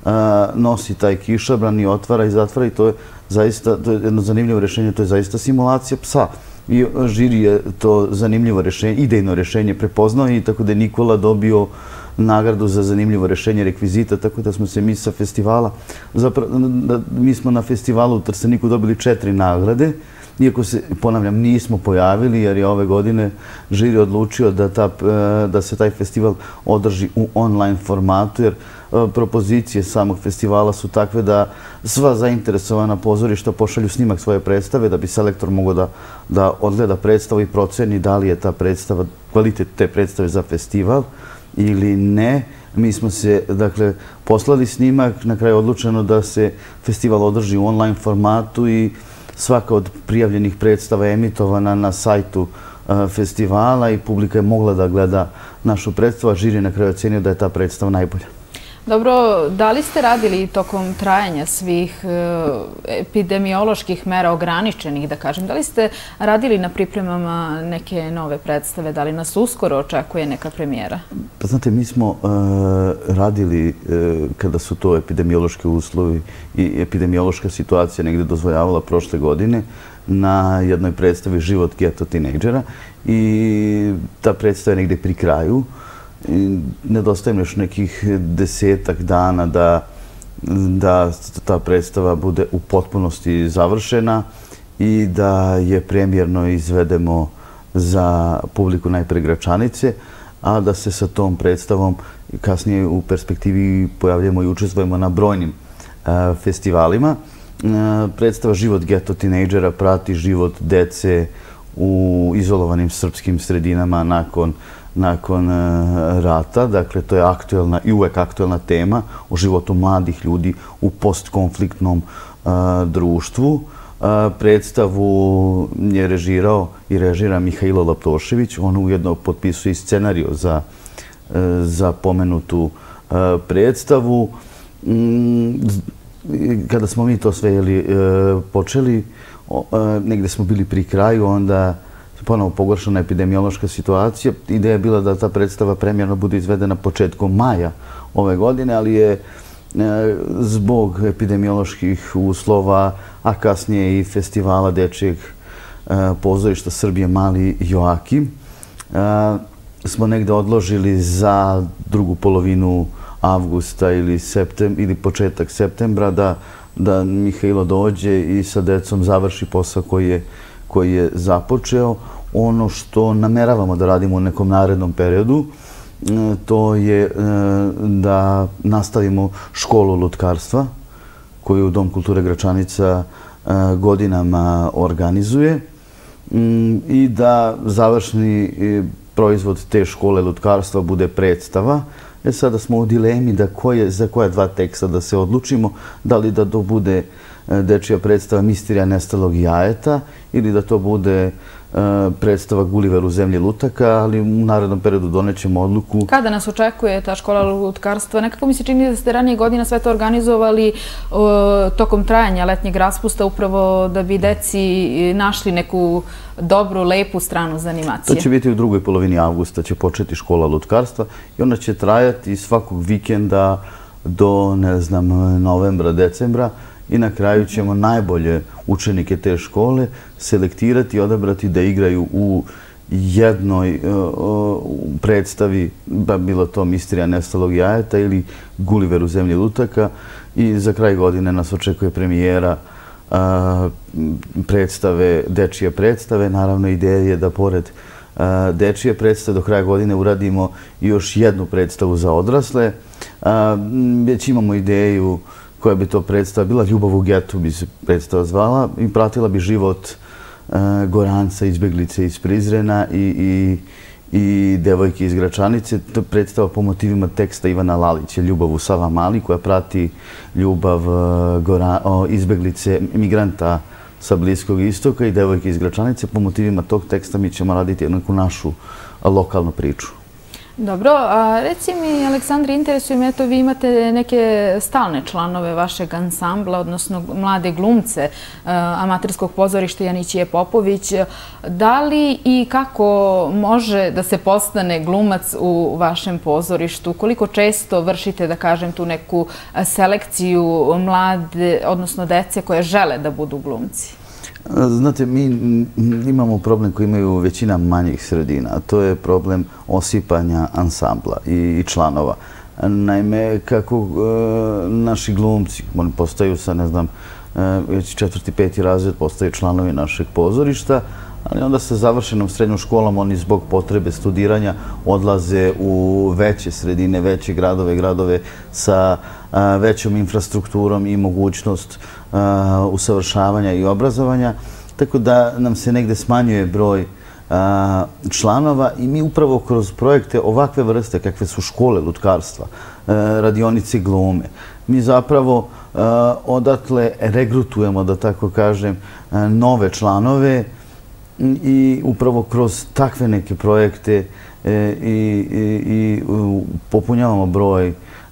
nosi taj kišobran i otvara i zatvara i to je zaista to je jedno zanimljivo rešenje, to je zaista simulacija psa. I žiri je to zanimljivo rešenje, idejno rešenje prepoznao i tako da je Nikola dobio nagradu za zanimljivo rešenje rekvizita, tako da smo se mi sa festivala, zapravo, mi smo na festivalu u Trsteniku dobili četiri nagrade, iako se, ponavljam, nismo pojavili jer je ove godine žiri odlučio da, ta, da se taj festival održi u online formatu, jer propozicije samog festivala su takve da sva zainteresovana pozorišta pošalju snimak svoje predstave da bi selektor mogao da, da odgleda predstavu i proceni da li je ta predstava, kvalitet te predstave za festival ili ne. Mi smo se, dakle, poslali snimak, na kraju odlučeno da se festival održi u online formatu i svaka od prijavljenih predstava je emitovana na sajtu festivala i publika je mogla da gleda našu predstavu, a žiri je na kraju ocenio da je ta predstava najbolja. Dobro, da li ste radili tokom trajanja svih epidemioloških mera ograničenih, da kažem, da li ste radili na pripremama neke nove predstave, da li nas uskoro očekuje neka premijera? Pa znate, mi smo radili kada su to epidemiološki uslovi i epidemiološka situacija negde dozvoljavala prošle godine na jednoj predstavi Život geto tinejdžera i ta predstava je negde pri kraju. Nedostaje još nekih desetak dana da ta predstava bude u potpunosti završena i da je premijerno izvedemo za publiku najpre Gračanice, a da se sa tom predstavom kasnije u perspektivi pojavljamo i učestvujemo na brojnim festivalima. Predstava Život geto tinejdžera prati život dece u izolovanim srpskim sredinama nakon nakon rata. Dakle, to je aktuelna i uvek aktuelna tema o životu mladih ljudi u postkonfliktnom društvu. Predstavu je režirao i režira Mihajlo Laptošević. On ujedno potpisuje i scenariju za pomenutu predstavu. Kada smo mi to sve počeli, negde smo bili pri kraju, onda ponovo pogoršana epidemiološka situacija. Ideja je bila da ta predstava premijerno bude izvedena početkom maja ove godine, ali je zbog epidemioloških uslova, a kasnije i festivala dečijeg pozorišta Srbije Mali Joakim, smo negde odložili za drugu polovinu avgusta ili početak septembra da Mihajlo dođe i sa decom završi posao koji je započeo. Ono što nameravamo da radimo u nekom narednom periodu, to je da nastavimo školu lutkarstva koju Dom kulture Gračanica godinama organizuje i da završni proizvod te škole lutkarstva bude predstava. E sada smo u dilemi za koja dva teksta da se odlučimo, da li da to bude dečija predstava Misterija nestalog jajeta ili da to bude predstava Guliver u zemlji lutaka, ali u narednom periodu donećemo odluku. Kada nas očekuje ta škola lutkarstva? Nekako mi se čini da ste ranije godine sve to organizovali tokom trajanja letnjeg raspusta, upravo da bi deci našli neku dobru, lepu stranu za animacije. To će biti u drugoj polovini avgusta, će početi škola lutkarstva i ona će trajati svakog vikenda do, ne znam, novembra, decembra. I na kraju ćemo najbolje učenike te škole selektirati i odabrati da igraju u jednoj predstavi, bilo to Misterija nestalog jajeta ili Guliver u zemlji lutaka. I za kraj godine nas očekuje premijera predstave, dečije predstave. Naravno, ideja je da pored dečije predstave do kraja godine uradimo još jednu predstavu za odrasle. Već imamo ideju koja bi to predstava bila. Ljubav u getu bi se predstava zvala i pratila bi život Goranca, izbeglice iz Prizrena i devojke iz Gračanice. To je predstava po motivima teksta Ivana Lalića, Ljubav u Savamali, koja prati ljubav izbeglice, migranta sa Bliskog istoka i devojke iz Gračanice. Po motivima tog teksta mi ćemo raditi jednaku našu lokalnu priču. Dobro, a reci mi, Aleksandri, interesuje me, eto, vi imate neke stalne članove vašeg ansambla, odnosno mlade glumce amaterskog pozorišta Janićije Popović. Da li i kako može da se postane glumac u vašem pozorištu? Koliko često vršite, da kažem, tu neku selekciju mlade, odnosno dece koje žele da budu glumci? Znate, mi imamo problem koji imaju većina manjih sredina, a to je problem osipanja ansambla i članova. Naime, kako naši glumci, oni postaju sa, ne znam, već četvrti, peti razred, postaju članovi našeg pozorišta, ali onda sa završenom srednjom školom oni zbog potrebe studiranja odlaze u veće sredine, veće gradove, gradove sa većom infrastrukturom i mogućnost usavršavanja i obrazovanja, tako da nam se negde smanjuje broj članova i mi upravo kroz projekte ovakve vrste kakve su škole lutkarstva, radionice glume, mi zapravo odatle regrutujemo, da tako kažem, nove članove i upravo kroz takve neke projekte i popunjavamo broj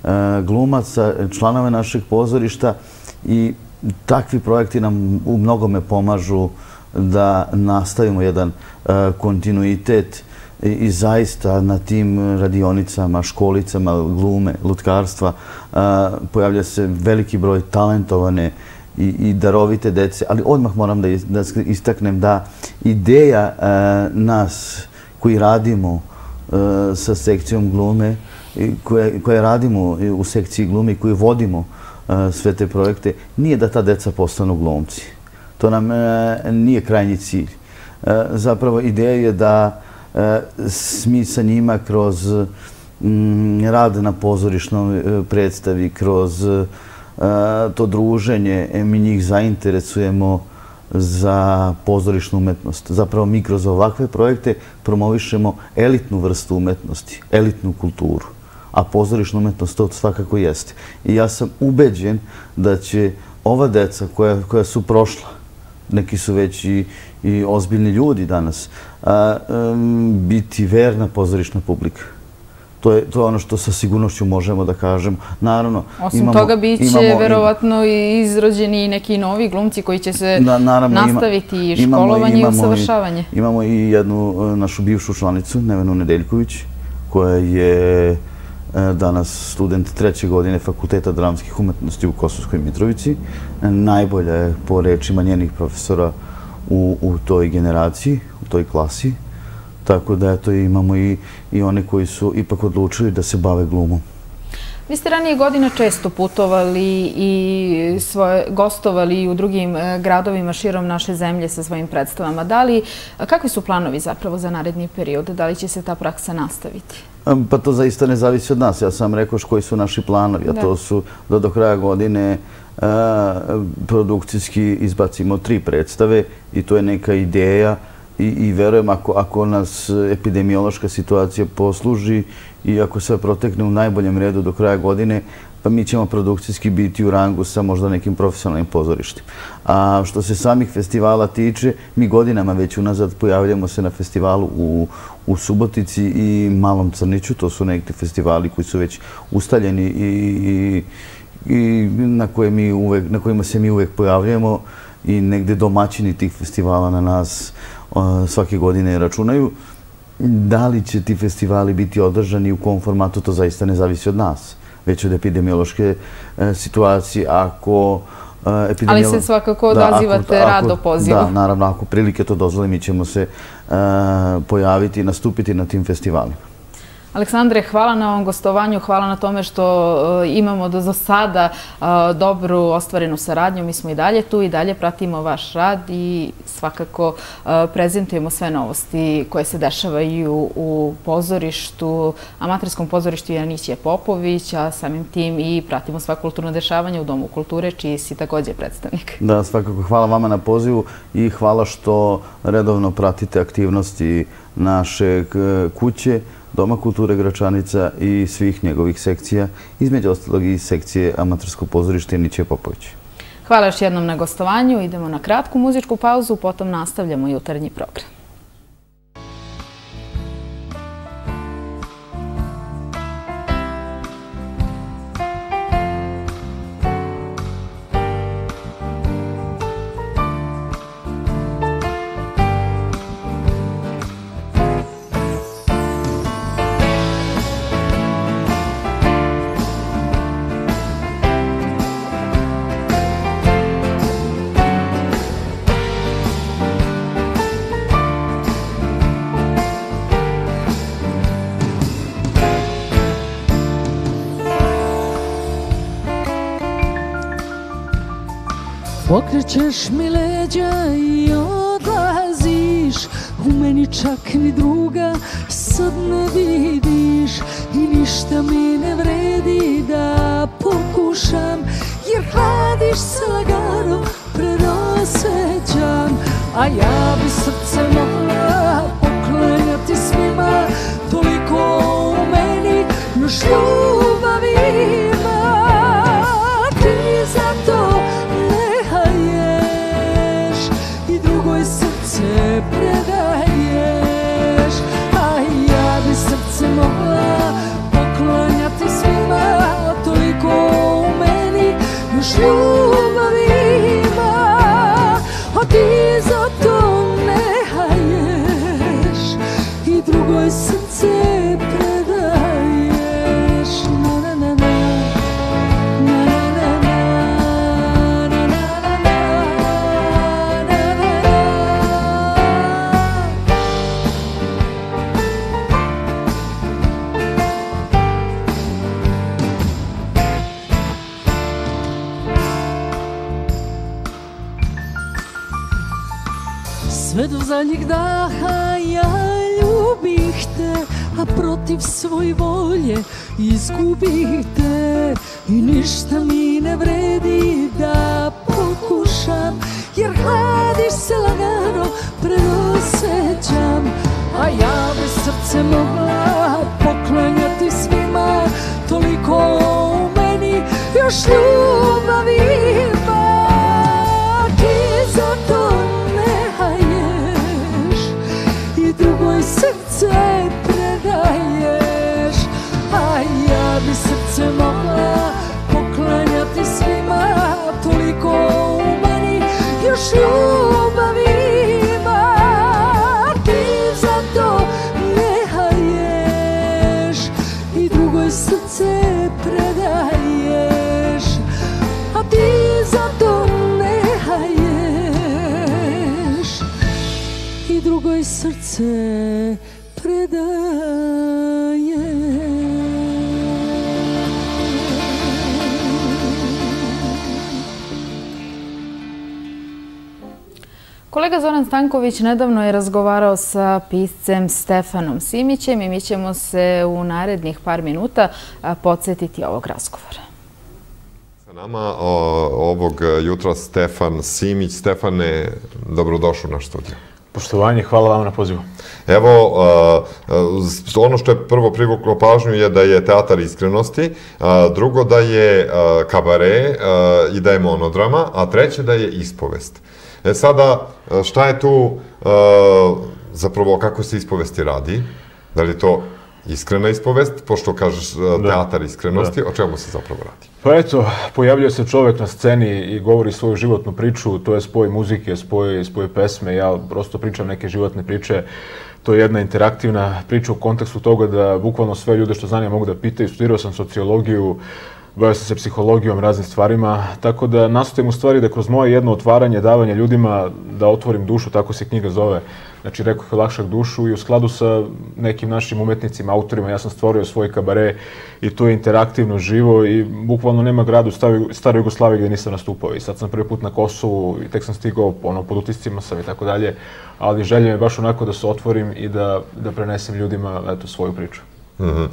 glumaca, članova našeg pozorišta i takvi projekti nam u mnogome pomažu da nastavimo jedan kontinuitet i zaista na tim radionicama, školicama, glume, lutkarstva pojavlja se veliki broj talentovane i darovite dece, ali odmah moram da istaknem da ideja nas koji radimo sa sekcijom glume, koje radimo u sekciji glume i koji vodimo sve te projekte, nije da ta deca postanu glumci. To nam nije krajnji cilj. Zapravo ideja je da mi sa njima kroz rad na pozorišnoj predstavi, kroz to druženje, mi njih zainteresujemo za pozorišnu umetnost. Zapravo mi kroz ovakve projekte promovišemo elitnu vrstu umetnosti, elitnu kulturu, a pozorišna umetnost to svakako jeste. I ja sam ubeđen da će ova deca koja su prošla, neki su već i ozbiljni ljudi danas, biti verna pozorišna publika. To je ono što sa sigurnošću možemo da kažemo. Naravno, osim toga, bit će verovatno i izrođeni neki novi glumci koji će se nastaviti i školovanje i usavršavanje. Imamo i jednu našu bivšu članicu, Nevenu Nedeljković, koja je danas student treće godine Fakulteta dramskih umetnosti u Kosovskoj Mitrovici. Najbolja je po rečima njenih profesora u toj generaciji, u toj klasi. Tako da eto imamo i one koji su ipak odlučili da se bave glumom. Vi ste ranije godina često putovali i gostovali u drugim gradovima širom naše zemlje sa svojim predstavama. Kakvi su planovi zapravo za naredni period? Da li će se ta praksa nastaviti? Pa to zaista ne zavisi od nas. Ja sam rekao koji su naši planovi, a to su da do kraja godine produkcijski izbacimo tri predstave i to je neka ideja. I verujem, ako nas epidemiološka situacija posluži i ako sve protekne u najboljem redu do kraja godine, pa mi ćemo produkcijski biti u rangu sa možda nekim profesionalnim pozorištima. A što se samih festivala tiče, mi godinama već unazad pojavljamo se na festivalu u Subotici i Malom Crniću. To su neki festivali koji su već ustaljeni i na kojima se mi uvek pojavljamo i negde domaćini tih festivala na nas svake godine računaju. Da li će ti festivali biti održani u kom formatu, to zaista ne zavisi od nas, već od epidemiološke situacije. Ali se svakako odazivate rado pozivu. Da, naravno, ako prilike to dozvoli, mi ćemo se pojaviti i nastupiti na tim festivalima. Aleksandre, hvala na ovom gostovanju, hvala na tome što imamo do sada dobru ostvarenu saradnju. Mi smo i dalje tu i dalje pratimo vaš rad i svakako prezentujemo sve novosti koje se dešavaju u pozorištu, amaterskom pozorištu Janićije Popović, a samim tim i pratimo sva kulturna dešavanja u Domu kulture, čiji si također predstavnik. Da, svakako hvala vama na pozivu i hvala što redovno pratite aktivnosti naše kuće, Doma kulture Gračanica i svih njegovih sekcija, između ostalog i sekcije amaterskog pozorišta Janićije Popović. Hvala još jednom na gostovanju. Idemo na kratku muzičku pauzu, potom nastavljamo jutarnji program. Okrećeš mi leđa i odlaziš, u meni čak ni druga sad ne vidiš i ništa mi ne vredi da pokušam, jer radiš se lagano, predosećam, a ja bi srce mogla poklanjati svima, toliko u meni još ljubavi ima, ti zato srce predaješ, a ja bi srce mogla poklanjati svima, sve do zadnjih daha ja ljubih te, a protiv svoj volje izgubih te. I ništa mi ne vredi da pokušam, jer hladiš se lagano preosjećam. A ja bi srce mogla poklanjati svima, toliko u meni još ljubavi ima. Ti za to ne haješ i drugoj srce predaješ. A ja bi srce mogla poklanjati svima, toliko u meni još ljubavi ima. Ti za to ne haješ i drugoj srce predaješ. A ti za to ne haješ i drugoj srce predaješ. Kolega Zoran Stanković nedavno je razgovarao sa piscem Stefanom Simićem i mi ćemo se u narednih par minuta podsjetiti ovog razgovora. Sa nama ovog jutra Stefan Simić. Stefane, dobrodošao u naš studiju. Poštovanje, hvala vam na pozivu. Evo, ono što je prvo privuklo pažnju je da je teatar iskrenosti, drugo da je kabare i da je monodrama, a treće da je ispovest. E sada, šta je tu, zapravo kako se ispovesti radi? Da li je to iskrena ispovest, pošto kažeš teatar iskrenosti, o čemu se zapravo radi? Pa eto, pojavljuje se čovjek na sceni i govori svoju životnu priču, to je spoj muzike, spoj, spoj pesme, ja prosto pričam neke životne priče. To je jedna interaktivna priča u kontekstu toga da bukvalno sve ljude što znam ja mogu da pitaju. Studirao sam sociologiju, bavio sam se psihologijom, raznim stvarima, tako da nastojim u stvari da kroz moje jedno otvaranje, davanje ljudima, da otvorim dušu, tako se knjiga zove. Znači, rekao je Lakšak dušu i u skladu sa nekim našim umetnicima, autorima, ja sam stvorio svoj kabare i to je interaktivno, živo i bukvalno nema grada u staroj Jugoslaviji gdje nisam nastupao. I sad sam prvi put na Kosovu i tek sam stigao, ono, pod utiscima sam i tako dalje, ali želja je baš onako da se otvorim i da, da prenesem ljudima, eto, svoju priču. Mm-hmm.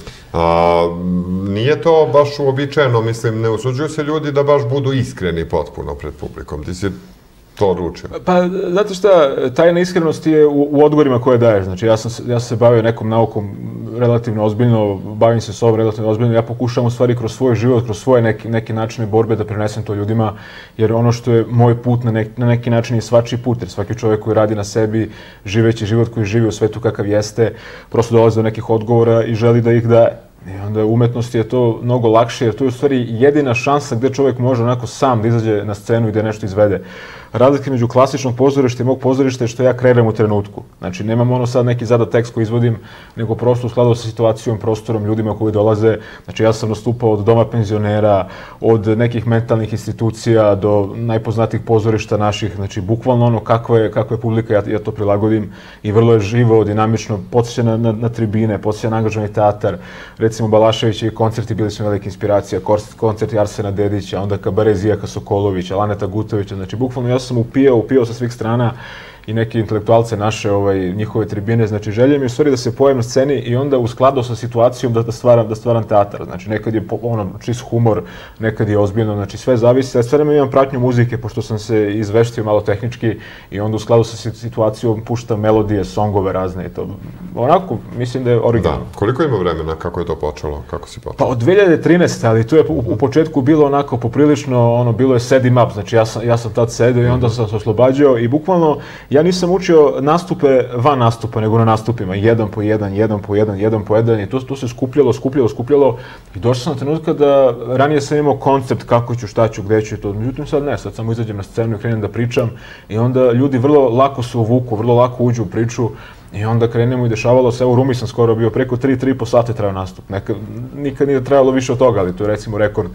A, nije to baš uobičajeno, mislim, ne usuđuju se ljudi da baš budu iskreni potpuno pred publikom. Ti si to odlučio. Pa, znate šta, tajna iskrenost je u, u odgovorima koje daješ. Znači, ja sam, ja sam se bavio nekom naukom relativno ozbiljno, bavim se s ovom relativno ozbiljno. Ja pokušavam u stvari kroz svoj život, kroz svoje neki, neke načine borbe da prenesem to ljudima, jer ono što je moj put na, nek, na neki način je svačiji put, jer svaki čovjek koji radi na sebi, živeći život koji živi u svetu kakav jeste, prosto dolazi do nekih odgovora i želi da ih daje. I onda umetnost je to mnogo lakše, jer to je u stvari jedina šansa gdje čovjek može onako sam da izađe na scenu i da nešto izvede. Razlika među klasičnog pozorišta i mog pozorišta je što ja kreiram u trenutku. Znači, nemam ono sad neki zadat tekst koji izvodim, nego prosto u skladu sa situacijom, prostorom, ljudima koji dolaze. Znači, ja sam nastupao od doma penzionera, od nekih mentalnih institucija do najpoznatijih pozorišta naših. Znači, bukvalno ono kakva je, kakva je publika, ja, ja to prilagodim i vrlo je živo, dinamično, podsjeća na, na, na tribine, podsjeća na angažovani teatar. Recimo, Balaševićevi koncerti bili su velika inspiracija, koncerti Arsena Dedića, onda kabare Zijaka Sokolovića, Laneta Gutovića. Znači, bukvalno ja sam upijao, upijao sa svih strana i neke intelektualce naše, ovaj, njihove tribine. Znači, želja mi je u stvari da se pojavam na sceni i onda u skladu sa situacijom da, da, stvaram, da stvaram teatar. Znači, nekad je ono, čist humor, nekad je ozbiljno, znači sve zavisi. Ja stvarno imam pratnju muzike, pošto sam se izveštio malo tehnički i onda u skladu sa situacijom puštam melodije, songove razne i to. Onako, mislim da je originalno. Da. Koliko ima vremena, kako je to počelo, kako si počeo? Pa od dve hiljade trinaeste. ali to je u, u početku bilo onako poprilično, ono, bilo je sedim up, znači ja sam, ja sam tad sedio i onda sam se oslobađao i bukvalno ja nisam učio nastupe van nastupa, nego na nastupima, jedan po jedan, jedan po jedan, jedan po jedan i to, to se skupljalo, skupljalo, skupljalo i došao sam na trenutka da ranije sam imao koncept kako ću, šta ću, gde ću i to, međutim sad ne, sad samo izađem na scenu i krenem da pričam i onda ljudi vrlo lako se uvuku, vrlo lako uđu u priču. I onda krenemo i dešavalo se, evo u Rumi sam skoro bio, preko tri, tri i po sata trajao nastup. Neka, nikad nije trajalo više od toga, ali to je recimo rekord.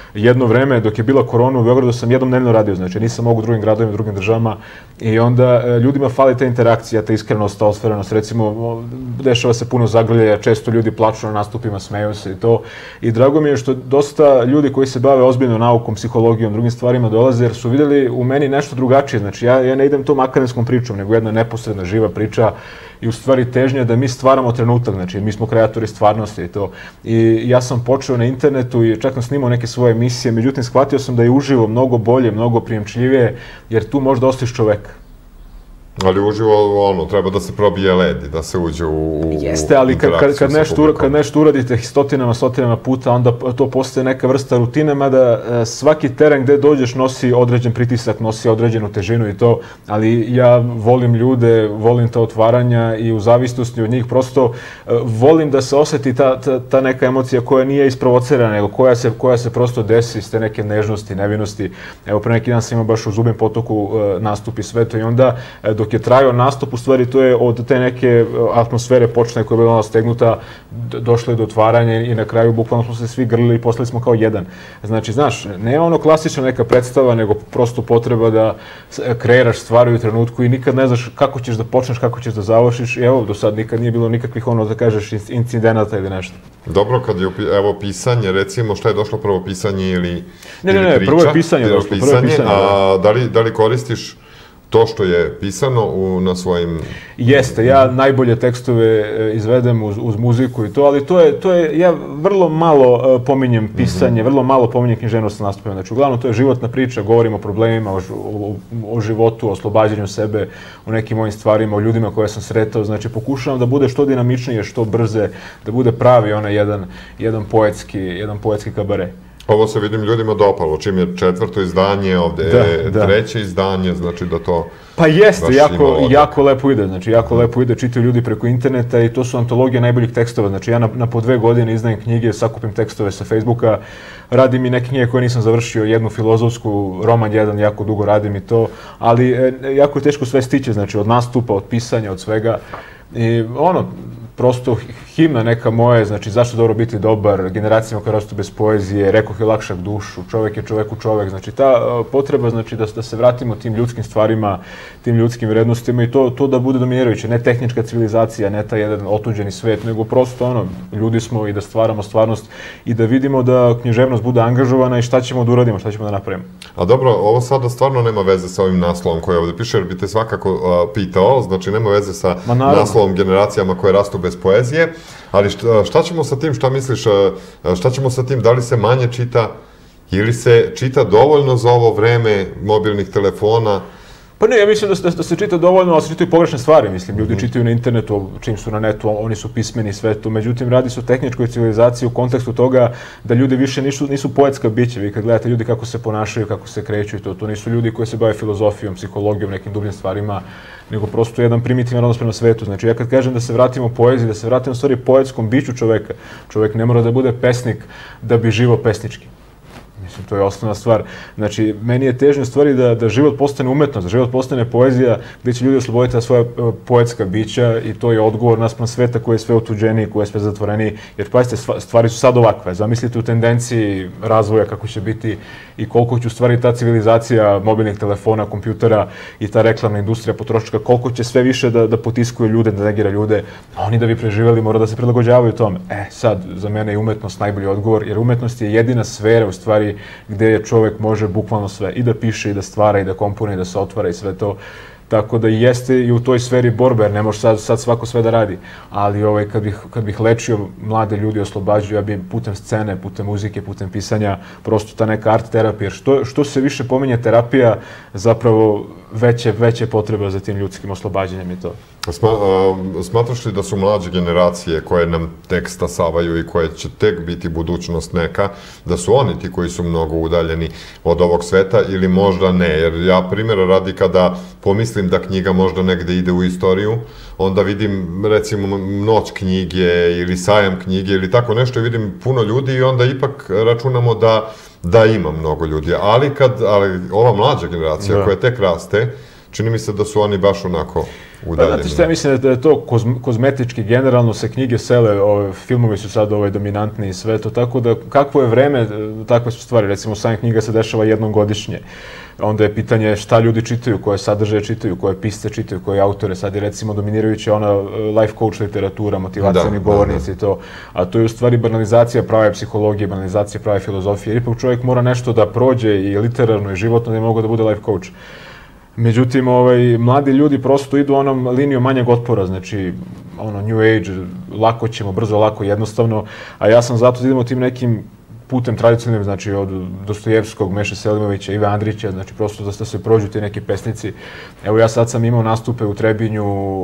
jedno vreme, dok je bila korona u Beogradu, sam jednom dnevno radio, znači nisam mogu u drugim gradovima, u drugim državama i onda ljudima fali ta interakcija, ta iskrenost, ta osverenost, recimo dešava se puno zagrljaja, često ljudi plaču na nastupima, smeju se i to i drago mi je što dosta ljudi koji se bave ozbiljno naukom, psihologijom, drugim stvarima dolaze jer su vidjeli u meni nešto drugačije, znači ja, ja ne idem tom akademskom pričom, nego jedna neposredna, živa priča i u stvari težnja da mi stvaramo trenutak, znači mi smo kreatori stvarnosti i to. I ja sam počeo na internetu i čak sam snimao neke svoje emisije, međutim shvatio sam da je uživo mnogo bolje, mnogo prijemčljivije, jer tu možda ostaviš čoveka. Ali uživo, ono, treba da se probije led i da se uđe u Jeste, ali kad nešto uradite stotinama, stotinama puta, onda to postaje neka vrsta rutine, mada svaki teren gde dođeš nosi određen pritisak, nosi određenu težinu i to, ali ja volim ljude, volim ta otvaranja i u zavisnosti od njih prosto volim da se osjeti ta neka emocija koja nije isprovocirana, nego koja se prosto desi iz te neke nežnosti, nevinosti. Evo, pre neki dan sam imao baš u Zubim potoku nastup i sve to i onda dok je trajao nastup, u stvari to je od te neke atmosfere počne koja je bila stegnuta, došlo je do otvaranja i na kraju bukvalno smo se svi grlili i postali smo kao jedan. Znači, znaš, ne ono klasična neka predstava, nego prosto potreba da kreiraš stvari u trenutku i nikad ne znaš kako ćeš da počneš, kako ćeš da završiš i evo, do sad nikad nije bilo nikakvih ono da kažeš incidenata ili nešto. Dobro, kad je evo pisanje, recimo šta je došlo prvo pisanje ili priča? Ne, ne, ne, prvo je pisanje došlo, prvo je pisanje. A da li koristiš to što je pisano na svojim... Jeste, ja najbolje tekstove izvedem uz muziku i to, ali to je, ja vrlo malo pominjem pisanje, vrlo malo pominjem književnost na nastupima. Znači, uglavnom, to je životna priča, govorim o problemima, o životu, o oslobađanju sebe, o nekim mojim stvarima, o ljudima koje sam sretao. Znači, pokušavam da bude što dinamičnije, što brze, da bude pravi onaj jedan poetski kabare. Ovo se vidim ljudima dopalo, čim je četvrto izdanje, ovde je treće izdanje, znači da to... Pa jeste, jako lepo ide, znači jako lepo ide, čitaju ljudi preko interneta i to su antologije najboljih tekstova, znači ja na po dve godine izdajem knjige, sakupim tekstove sa Facebooka, radim i neke knjige koje nisam završio, jednu filozofsku, roman jedan, jako dugo radim i to, ali jako je teško sve stići, znači od nastupa, od pisanja, od svega i ono... Prosto himna neka moja, znači zašto dobro biti dobar, generacijama koje rastu bez poezije, rekoh je lakšak dušu, čovek je čoveku čovek, znači ta potreba znači da se vratimo tim ljudskim stvarima, tim ljudskim vrednostima i to da bude dominirajuće, ne tehnička civilizacija, ne taj jedan otuđeni svet, nego prosto ono, ljudi smo i da stvaramo stvarnost i da vidimo da književnost bude angažovana i šta ćemo da uradimo, šta ćemo da napravimo. A dobro, ovo sada stvarno nema veze sa ovim naslovom koji ovde piše, jer bi te svakako pitao, znači nema veze sa naslovom generacijama koje rastu bez poezije, ali šta ćemo sa tim, šta misliš, šta ćemo sa tim, da li se manje čita ili se čita dovoljno za ovo vreme mobilnih telefona? Pa ne, ja mislim da se čita dovoljno, ali se čitaju pogrešne stvari, mislim, ljudi čitaju na internetu, čim su na netu, oni su pismeni sve to, međutim, radi se o tehničkoj civilizaciji u kontekstu toga da ljudi više nisu poetska bića, vi kad gledate ljudi kako se ponašaju, kako se kreću i to, to nisu ljudi koji se bave filozofijom, psihologijom, nekim dubljim stvarima, nego prosto jedan primitivan odnos prema svetu. Znači, ja kad kažem da se vratimo poeziji, da se vratimo u stvari poetskom biću čoveka, čovek ne mora da bude pesnik da bi živo pesnički. Mislim, to je osnovna stvar. Znači, meni je težnje stvari da život postane umetnost, da život postane poezija gdje će ljudi osloboditi na svoja poetska bića i to je odgovor naspram sveta koji je sve otuđeniji, koji je sve zatvoreniji. Jer, pazite, stvari su sad ovakve. Zamislite u tendenciji razvoja kako će biti i koliko će u stvari ta civilizacija mobilnih telefona, kompjutera i ta reklamna industrija potrošačka, koliko će sve više da potiskuje ljude, da negira ljude, a oni da bi preživjeli mora da se prilagođavaju tome. E, sad, za mene je umetnost najbolji odgovor, jer umetnost je jedina sfera u stvari gde čovek može bukvalno sve i da piše i da stvara i da komponuje i da se otvara i sve to. Tako da jeste i u toj sferi borbe, jer ne može sad svako sve da radi. Ali kad bih lečio mlade ljudi, oslobađao, ja bih putem scene, putem muzike, putem pisanja, prosto ta neka art terapija. Što se više pominje terapija, zapravo veće potreba za tim ljudskim oslobađanjem i to. Smatraš li da su mlađe generacije koje nam tek stasavaju i koje će tek biti budućnost neka, da su oni ti koji su mnogo udaljeni od ovog sveta ili možda ne? Jer ja primjera radi kada pomislim da knjiga možda negde ide u istoriju, onda vidim recimo noć knjige ili sajam knjige ili tako nešto i vidim puno ljudi i onda ipak računamo da ima mnogo ljudi. Ali kad ova mlađa generacija koja tek raste, čini mi se da su oni baš onako... udaljeni. Znate što ja mislim da je to kozmetički, generalno se knjige sele, filmovi su sad dominantni i sve to, tako da kakvo je vreme, takve su stvari, recimo same knjiga se dešava jednom godišnje. Onda je pitanje šta ljudi čitaju, koje sadržaje čitaju, koje pisce čitaju, koje autore. Sad je recimo dominirajuća ona life coach literatura, motivacijani govornici i to. A to je u stvari banalizacija prave psihologije, banalizacija prave filozofije. Jer ipak čovjek mora nešto da prođe i literarno i životno da je mogo da bude life coach. Međutim, mladi ljudi prosto idu onom linijom manjeg otpora, znači ono new age, lako ćemo, brzo, lako, jednostavno. A ja sam zato da idemo tim nekim putem tradicionalnim, znači od Dostojevskog, Meše Selimovića, Ive Andrića, znači prosto da se prođu ti neki pesnici. Evo ja sad sam imao nastupe u Trebinju,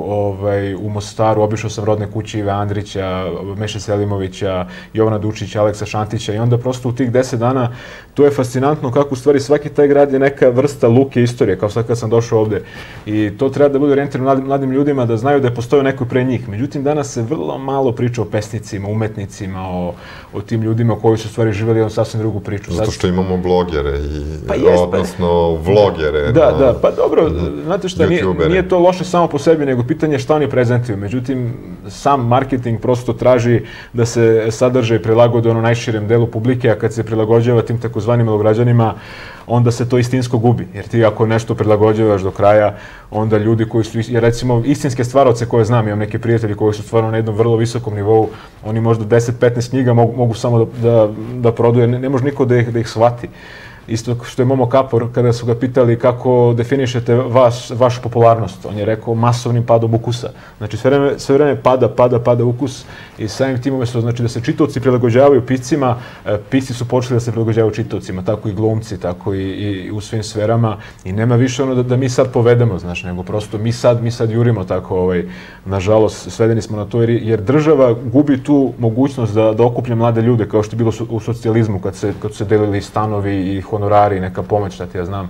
u Mostaru, obišao sam rodne kuće Ive Andrića, Meše Selimovića, Jovana Dučića, Aleksa Šantića i onda prosto u tih deset dana to je fascinantno kako u stvari svaki taj grad je neka vrsta luke istorije, kao sad kad sam došao ovde. I to treba da bude orijentirano mladim ljudima da znaju da je postojao neko pre njih. Međutim, danas se vrlo malo priča o pesnicima, umetnicima, o tim ljudima koji su u stvari živjeli jednu sasvim drugu priču. Zato što imamo blogere, odnosno vlogere. Da, da, pa dobro, znate šta, nije to loše samo po sebi, nego pitanje šta oni prezentuju. Međutim, sam marketing prosto traži da se sadržaj prilagode ono najširem delu publike, a kad se prilagođava tim takozvanim malograđanima, onda se to istinsko gubi. Jer ti ako nešto prilagođavaš do kraja, onda ljudi koji su, jer recimo istinske stvarovce koje znam, imam neke prijatelji koji su stvarno na jednom vrlo visokom nivou, oni možda deset petnaest knjiga mogu samo da prodaju, ne može niko da ih shvati. Isto što je Momo Kapor, kada su ga pitali kako definišete vašu popularnost, on je rekao masovnim padom ukusa. Znači sve vreme pada, pada, pada ukus i samim tim umjesto znači da se čitaoci prilagođavaju piscima, pisci su počeli da se prilagođavaju čitaocima, tako i glumci, tako i u svim sferama i nema više ono da mi sad povedemo, znači, nego prosto mi sad, mi sad jurimo tako, nažalost, svedeni smo na to jer država gubi tu mogućnost da okuplja mlade ljude, kao što je bilo u socijalizmu kad su se delili stanovi i honorari, neka pomoć, šta ti ja znam.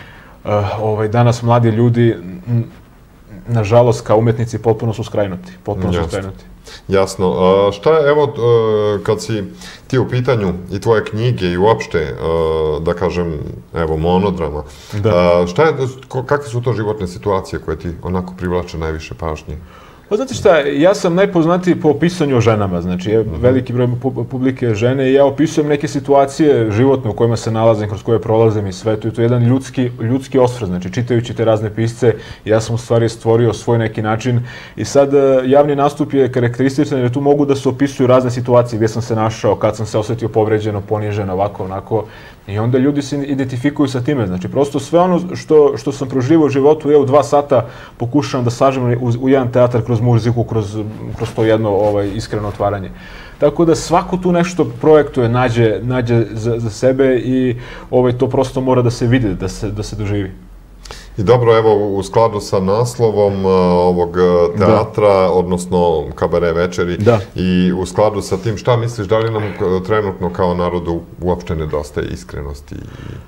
Danas mladi ljudi, nažalost, kao umetnici, potpuno su skrajnuti. Potpuno su skrajnuti. Jasno. Šta je, evo, kad si ti u pitanju i tvoje knjige i uopšte, da kažem, evo, monodrama, šta je, kakve su to životne situacije koje ti onako privlače najviše pažnje? Pa znate šta, ja sam najpoznatiji po pisanju o ženama, znači veliki broj publike je žene i ja opisujem neke situacije životne u kojima se nalazim, kroz koje prolazim i sve to. I to je jedan ljudski osvrt, znači čitajući te razne pisce, ja sam u stvari stvorio svoj neki način i sad javni nastup je karakterističan jer tu mogu da se opisuju razne situacije gdje sam se našao, kad sam se osjetio povređeno, poniženo, ovako, onako. I onda ljudi se identifikuju sa time, znači prosto sve ono što sam proživao u životu, ja u dva sata pokušavam da sažem u jedan teatar kroz muziku, kroz to jedno iskreno otvaranje. Tako da svako tu nešto projektuje, nađe za sebe i to prosto mora da se vidi, da se doživi. I dobro, evo, u skladu sa naslovom ovog teatra, odnosno kabare večeri, i u skladu sa tim, šta misliš, da li nam trenutno kao narodu uopšte nedostaje iskrenosti?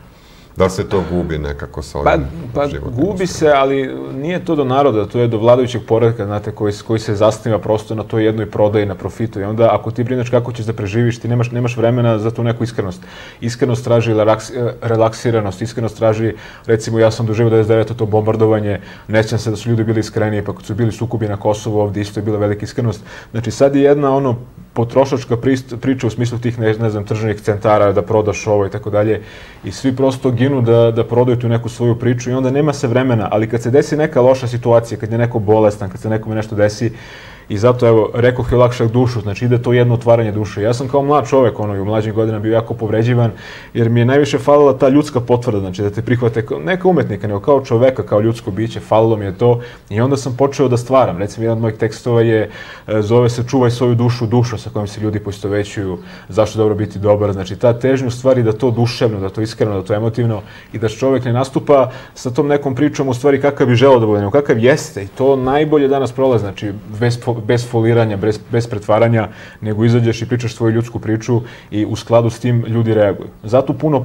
Da se to gubi nekako sa ovim životnim? Pa gubi se, ali nije to do naroda, to je do vladajućeg poredka, znate, koji se zasniva prosto na toj jednoj prodaji, na profitu. I onda, ako ti brineš kako ćeš da preživiš, ti nemaš vremena za tu neku iskrenost. Iskrenost traži relaksiranost, iskrenost traži, recimo, ja sam doživio devedeset devete to bombardovanje, nećem se da su ljudi bili iskreniji, pa kad su bili sukobi na Kosovu, ovdje isto je bila velika iskrenost. Znači, sad je jedna, ono, potrošačka priča u smislu tih, ne znam, tržnih centara, da prodaš ovo i tako dalje. I svi prosto ginu da prodaju tu neku svoju priču i onda nema se vremena. Ali kad se desi neka loša situacija, kad je neko bolestan, kad se nekome nešto desi, i zato, evo, rekoh je olakšak dušu, znači ide to jedno otvaranje duše. Ja sam kao mlad čovek, ono, i u mlađim godinama bio jako povređivan, jer mi je najviše falila ta ljudska potvrda, znači da te prihvate ne kao umetnika, nego kao čoveka, kao ljudsko biće, falilo mi je to i onda sam počeo da stvaram. Recimo, jedan od mojih tekstova je, zove se Čuvaj svoju dušu, dušo, sa kojim se ljudi poistovećuju, zašto dobro biti dobar, znači ta težnja u stvari da to duševno, da to iskreno, da to emotivno i da čovek ne nastupa sa tom nekom pričom u stvari kakav bi želeo da bude, nego kakav jeste i to najbolje danas prolazi, znači bez foliranja, bez pretvaranja, nego izađeš i pričaš svoju ljudsku priču i u skladu s tim ljudi reaguju. Zato puno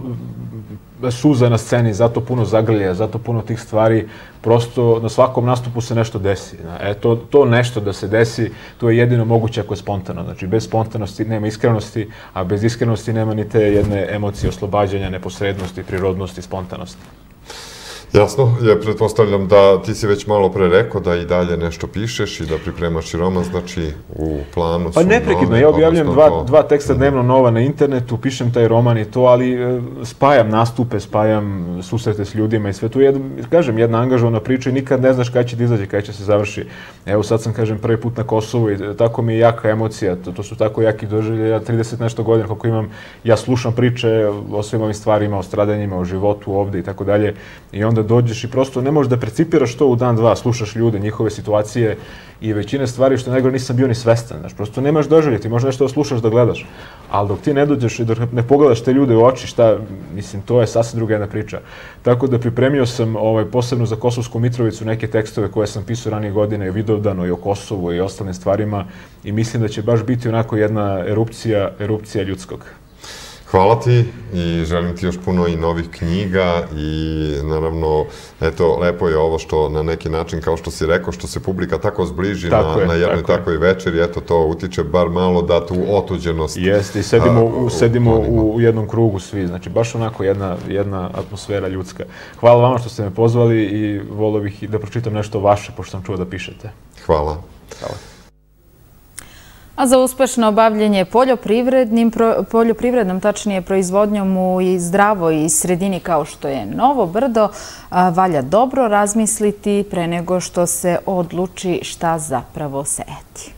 suza na sceni, zato puno zagrlja, zato puno tih stvari, prosto na svakom nastupu se nešto desi. E, to nešto da se desi, to je jedino moguće ako je spontano. Znači, bez spontanosti nema iskrenosti, a bez iskrenosti nema ni te jedne emocije oslobađanja, neposrednosti, prirodnosti, spontanosti. Jasno, ja pretpostavljam da ti si već malo pre rekao da i dalje nešto pišeš i da pripremaš i roman, znači u planu su... Pa neprekidno, ja objavljam dva, dva teksta dnevno nova na internetu, pišem taj roman i to, ali spajam nastupe, spajam susrete s ljudima i sve tu je, kažem, jedna angažovana priča i nikad ne znaš kada će ti izađe, kada će se završi. Evo sad sam, kažem, prvi put na Kosovu i tako mi je jaka emocija, to, to su tako jaki doživlje, ja trideset nešto godina koliko imam, ja slušam priče o svim ovim stvarima, o stradanjima, o životu ovde i tako dalje i onda dođeš i prosto ne možeš da percipiraš to u dan, dva, slušaš ljude, njihove situacije i većine stvari što najgore nisam bio ni svestan, znaš, prosto nemaš doživlje, ti možeš nešto da slušaš, da gledaš, ali dok ti ne dođeš i dok ne pogledaš te ljude u oči, šta, mislim, to je sasvim druga jedna priča. Tako da pripremio sam ovaj, posebno za Kosovsku Mitrovicu neke tekstove koje sam pisao ranije godine, i Vidovdanu, i o Kosovu i ostalim stvarima i mislim da će baš biti onako jedna erupcija, erupcija ljudskog. Hvala ti i želim ti još puno i novih knjiga i naravno, eto, lepo je ovo što na neki način, kao što si rekao, što se publika tako zbliži na, je, na jednoj tako takvoj večeri, eto, to utiče bar malo da tu otuđenost... Jeste, i sedimo, a, u, sedimo u, u jednom krugu svi, znači baš onako jedna, jedna atmosfera ljudska. Hvala vama što ste me pozvali i volio bih da pročitam nešto vaše, pošto sam čuo da pišete. Hvala. Hvala. A za uspešno bavljenje poljoprivrednim, poljoprivrednom, tačnije proizvodnjom u zdravoj sredini kao što je Novo Brdo, valja dobro razmisliti pre nego što se odluči šta zapravo sejati.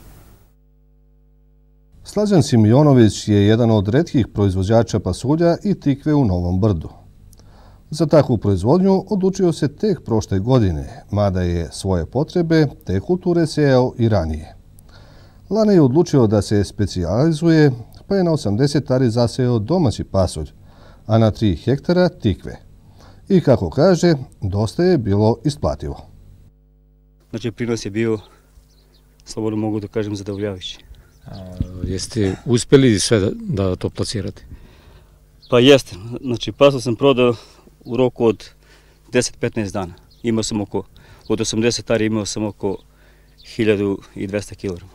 Slađan Simionović je jedan od retkih proizvođača pasulja i tikve u Novom Brdu. Za takvu proizvodnju odlučio se tek prošle godine, mada je svoje potrebe te kulture sejao i ranije. Lane je odlučio da se specijalizuje, pa je na osamdeset ari zasejao domaći pasulj, a na tri hektara tikve. I kako kaže, dosta je bilo isplativo. Znači, prinos je bio, slobodno mogu da kažem, zadovoljavajući. Jeste uspeli sve da, da to plasirate? Pa jeste. Znači, pasulj sam prodao u roku od deset do petnaest dana. Imao sam oko, od osamdeset ari imao sam oko hiljadu dvesta kilograma.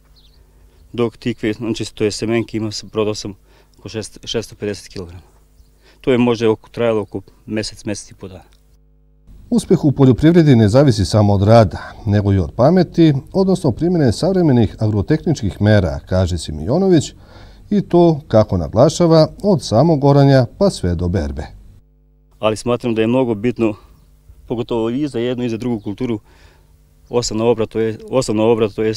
Dok tikve, znači to je semenke, imao sam, prodao sam oko šesto pedeset kilograma. To je možda oko, trajalo oko mesec, mesec i po dana. Uspeh u poljoprivredi ne zavisi samo od rada, nego i od pameti, odnosno primjene savremenih agrotehničkih mera, kaže Simionović, i to, kako naglašava, od samog oranja pa sve do berbe. Ali smatram da je mnogo bitno, pogotovo i za jednu i za drugu kulturu, osnovna obrada, to je, osnovna obrada, to je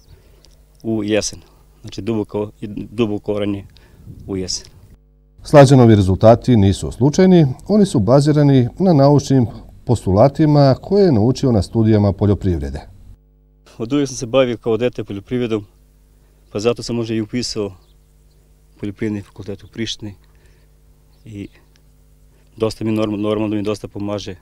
u jesen. Znači duboko, duboko oranje u jesen. Slađanovi rezultati nisu slučajni, oni su bazirani na naučnim postulatima koje je naučio na studijama poljoprivrede. Od uvijek sam se bavio kao dete poljoprivredom, pa zato sam možda i upisao poljoprivredni fakultet u Prištini i dosta mi normalno, normalno mi dosta pomaže.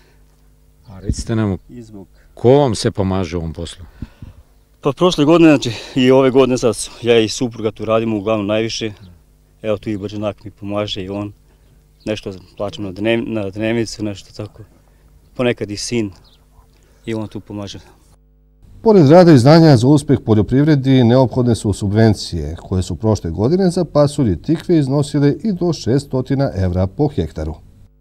A recite nam, ko vam se pomaže u ovom poslu? Pa prošle godine, znači i ove godine sad, ja i supruga tu radimo uglavnom najviše. Evo tu i Brđanak mi pomaže i on. Nešto plaćam na, dnev, na dnevnicu, nešto tako. Ponekad i sin i on tu pomaže. Pored rada i znanja za uspeh poljoprivredi, neophodne su subvencije, koje su prošle godine za pasulj i tikve iznosile i do šesto evra po hektaru.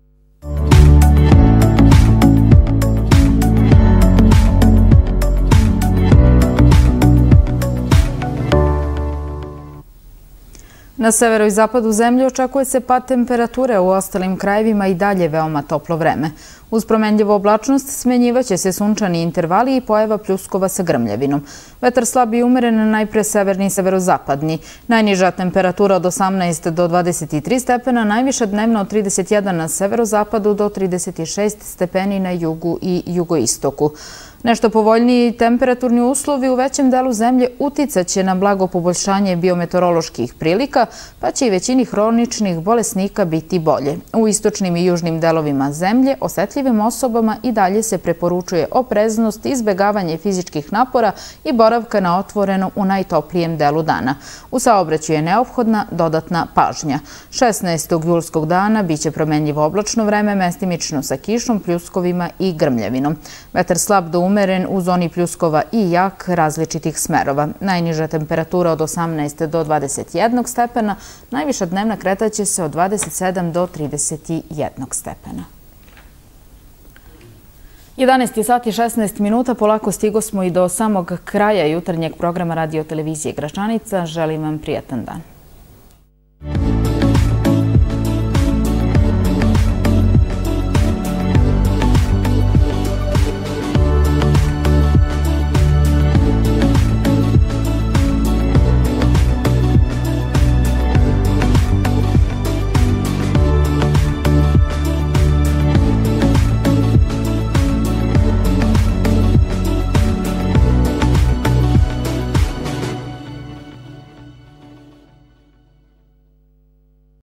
Na severu i zapadu zemlje očekuje se pad temperature, u ostalim krajevima i dalje veoma toplo vreme. Uz promenljivu oblačnost smenjivaće se sunčani intervali i pojava pljuskova sa grmljavinom. Vetar slab i umeren, najpre severni i severozapadni. Najniža temperatura od osamnaest do dvadeset tri stepena, najviša dnevna od trideset jedan na severozapadu do trideset šest stepeni na jugu i jugoistoku. Nešto povoljniji temperaturni uslovi u većem delu zemlje uticaće na blago poboljšanje biometeoroloških prilika, pa će i većini hroničnih bolesnika biti bolje. U istočnim i južnim delovima zemlje osetljivim osobama i dalje se preporučuje opreznost, izbegavanje fizičkih napora i boravka na otvoreno u najtoplijem delu dana. U saobraćaju je neophodna dodatna pažnja. šesnaestog julskog dana biće promenljivo oblačno vreme, mestimično sa kišom, pljuskovima i grmljavinom. Vetar slab do umeren, u zoni pljuskova i jak različitih smerova. Najniža temperatura od osamnaest do dvadeset jedan stepena, najviša dnevna kretaće se od dvadeset sedam do trideset jedan stepena. jedanaest sati i šesnaest minuta, polako stigo smo i do samog kraja jutarnjeg programa radio televizije Gračanica. Želim vam prijatan dan.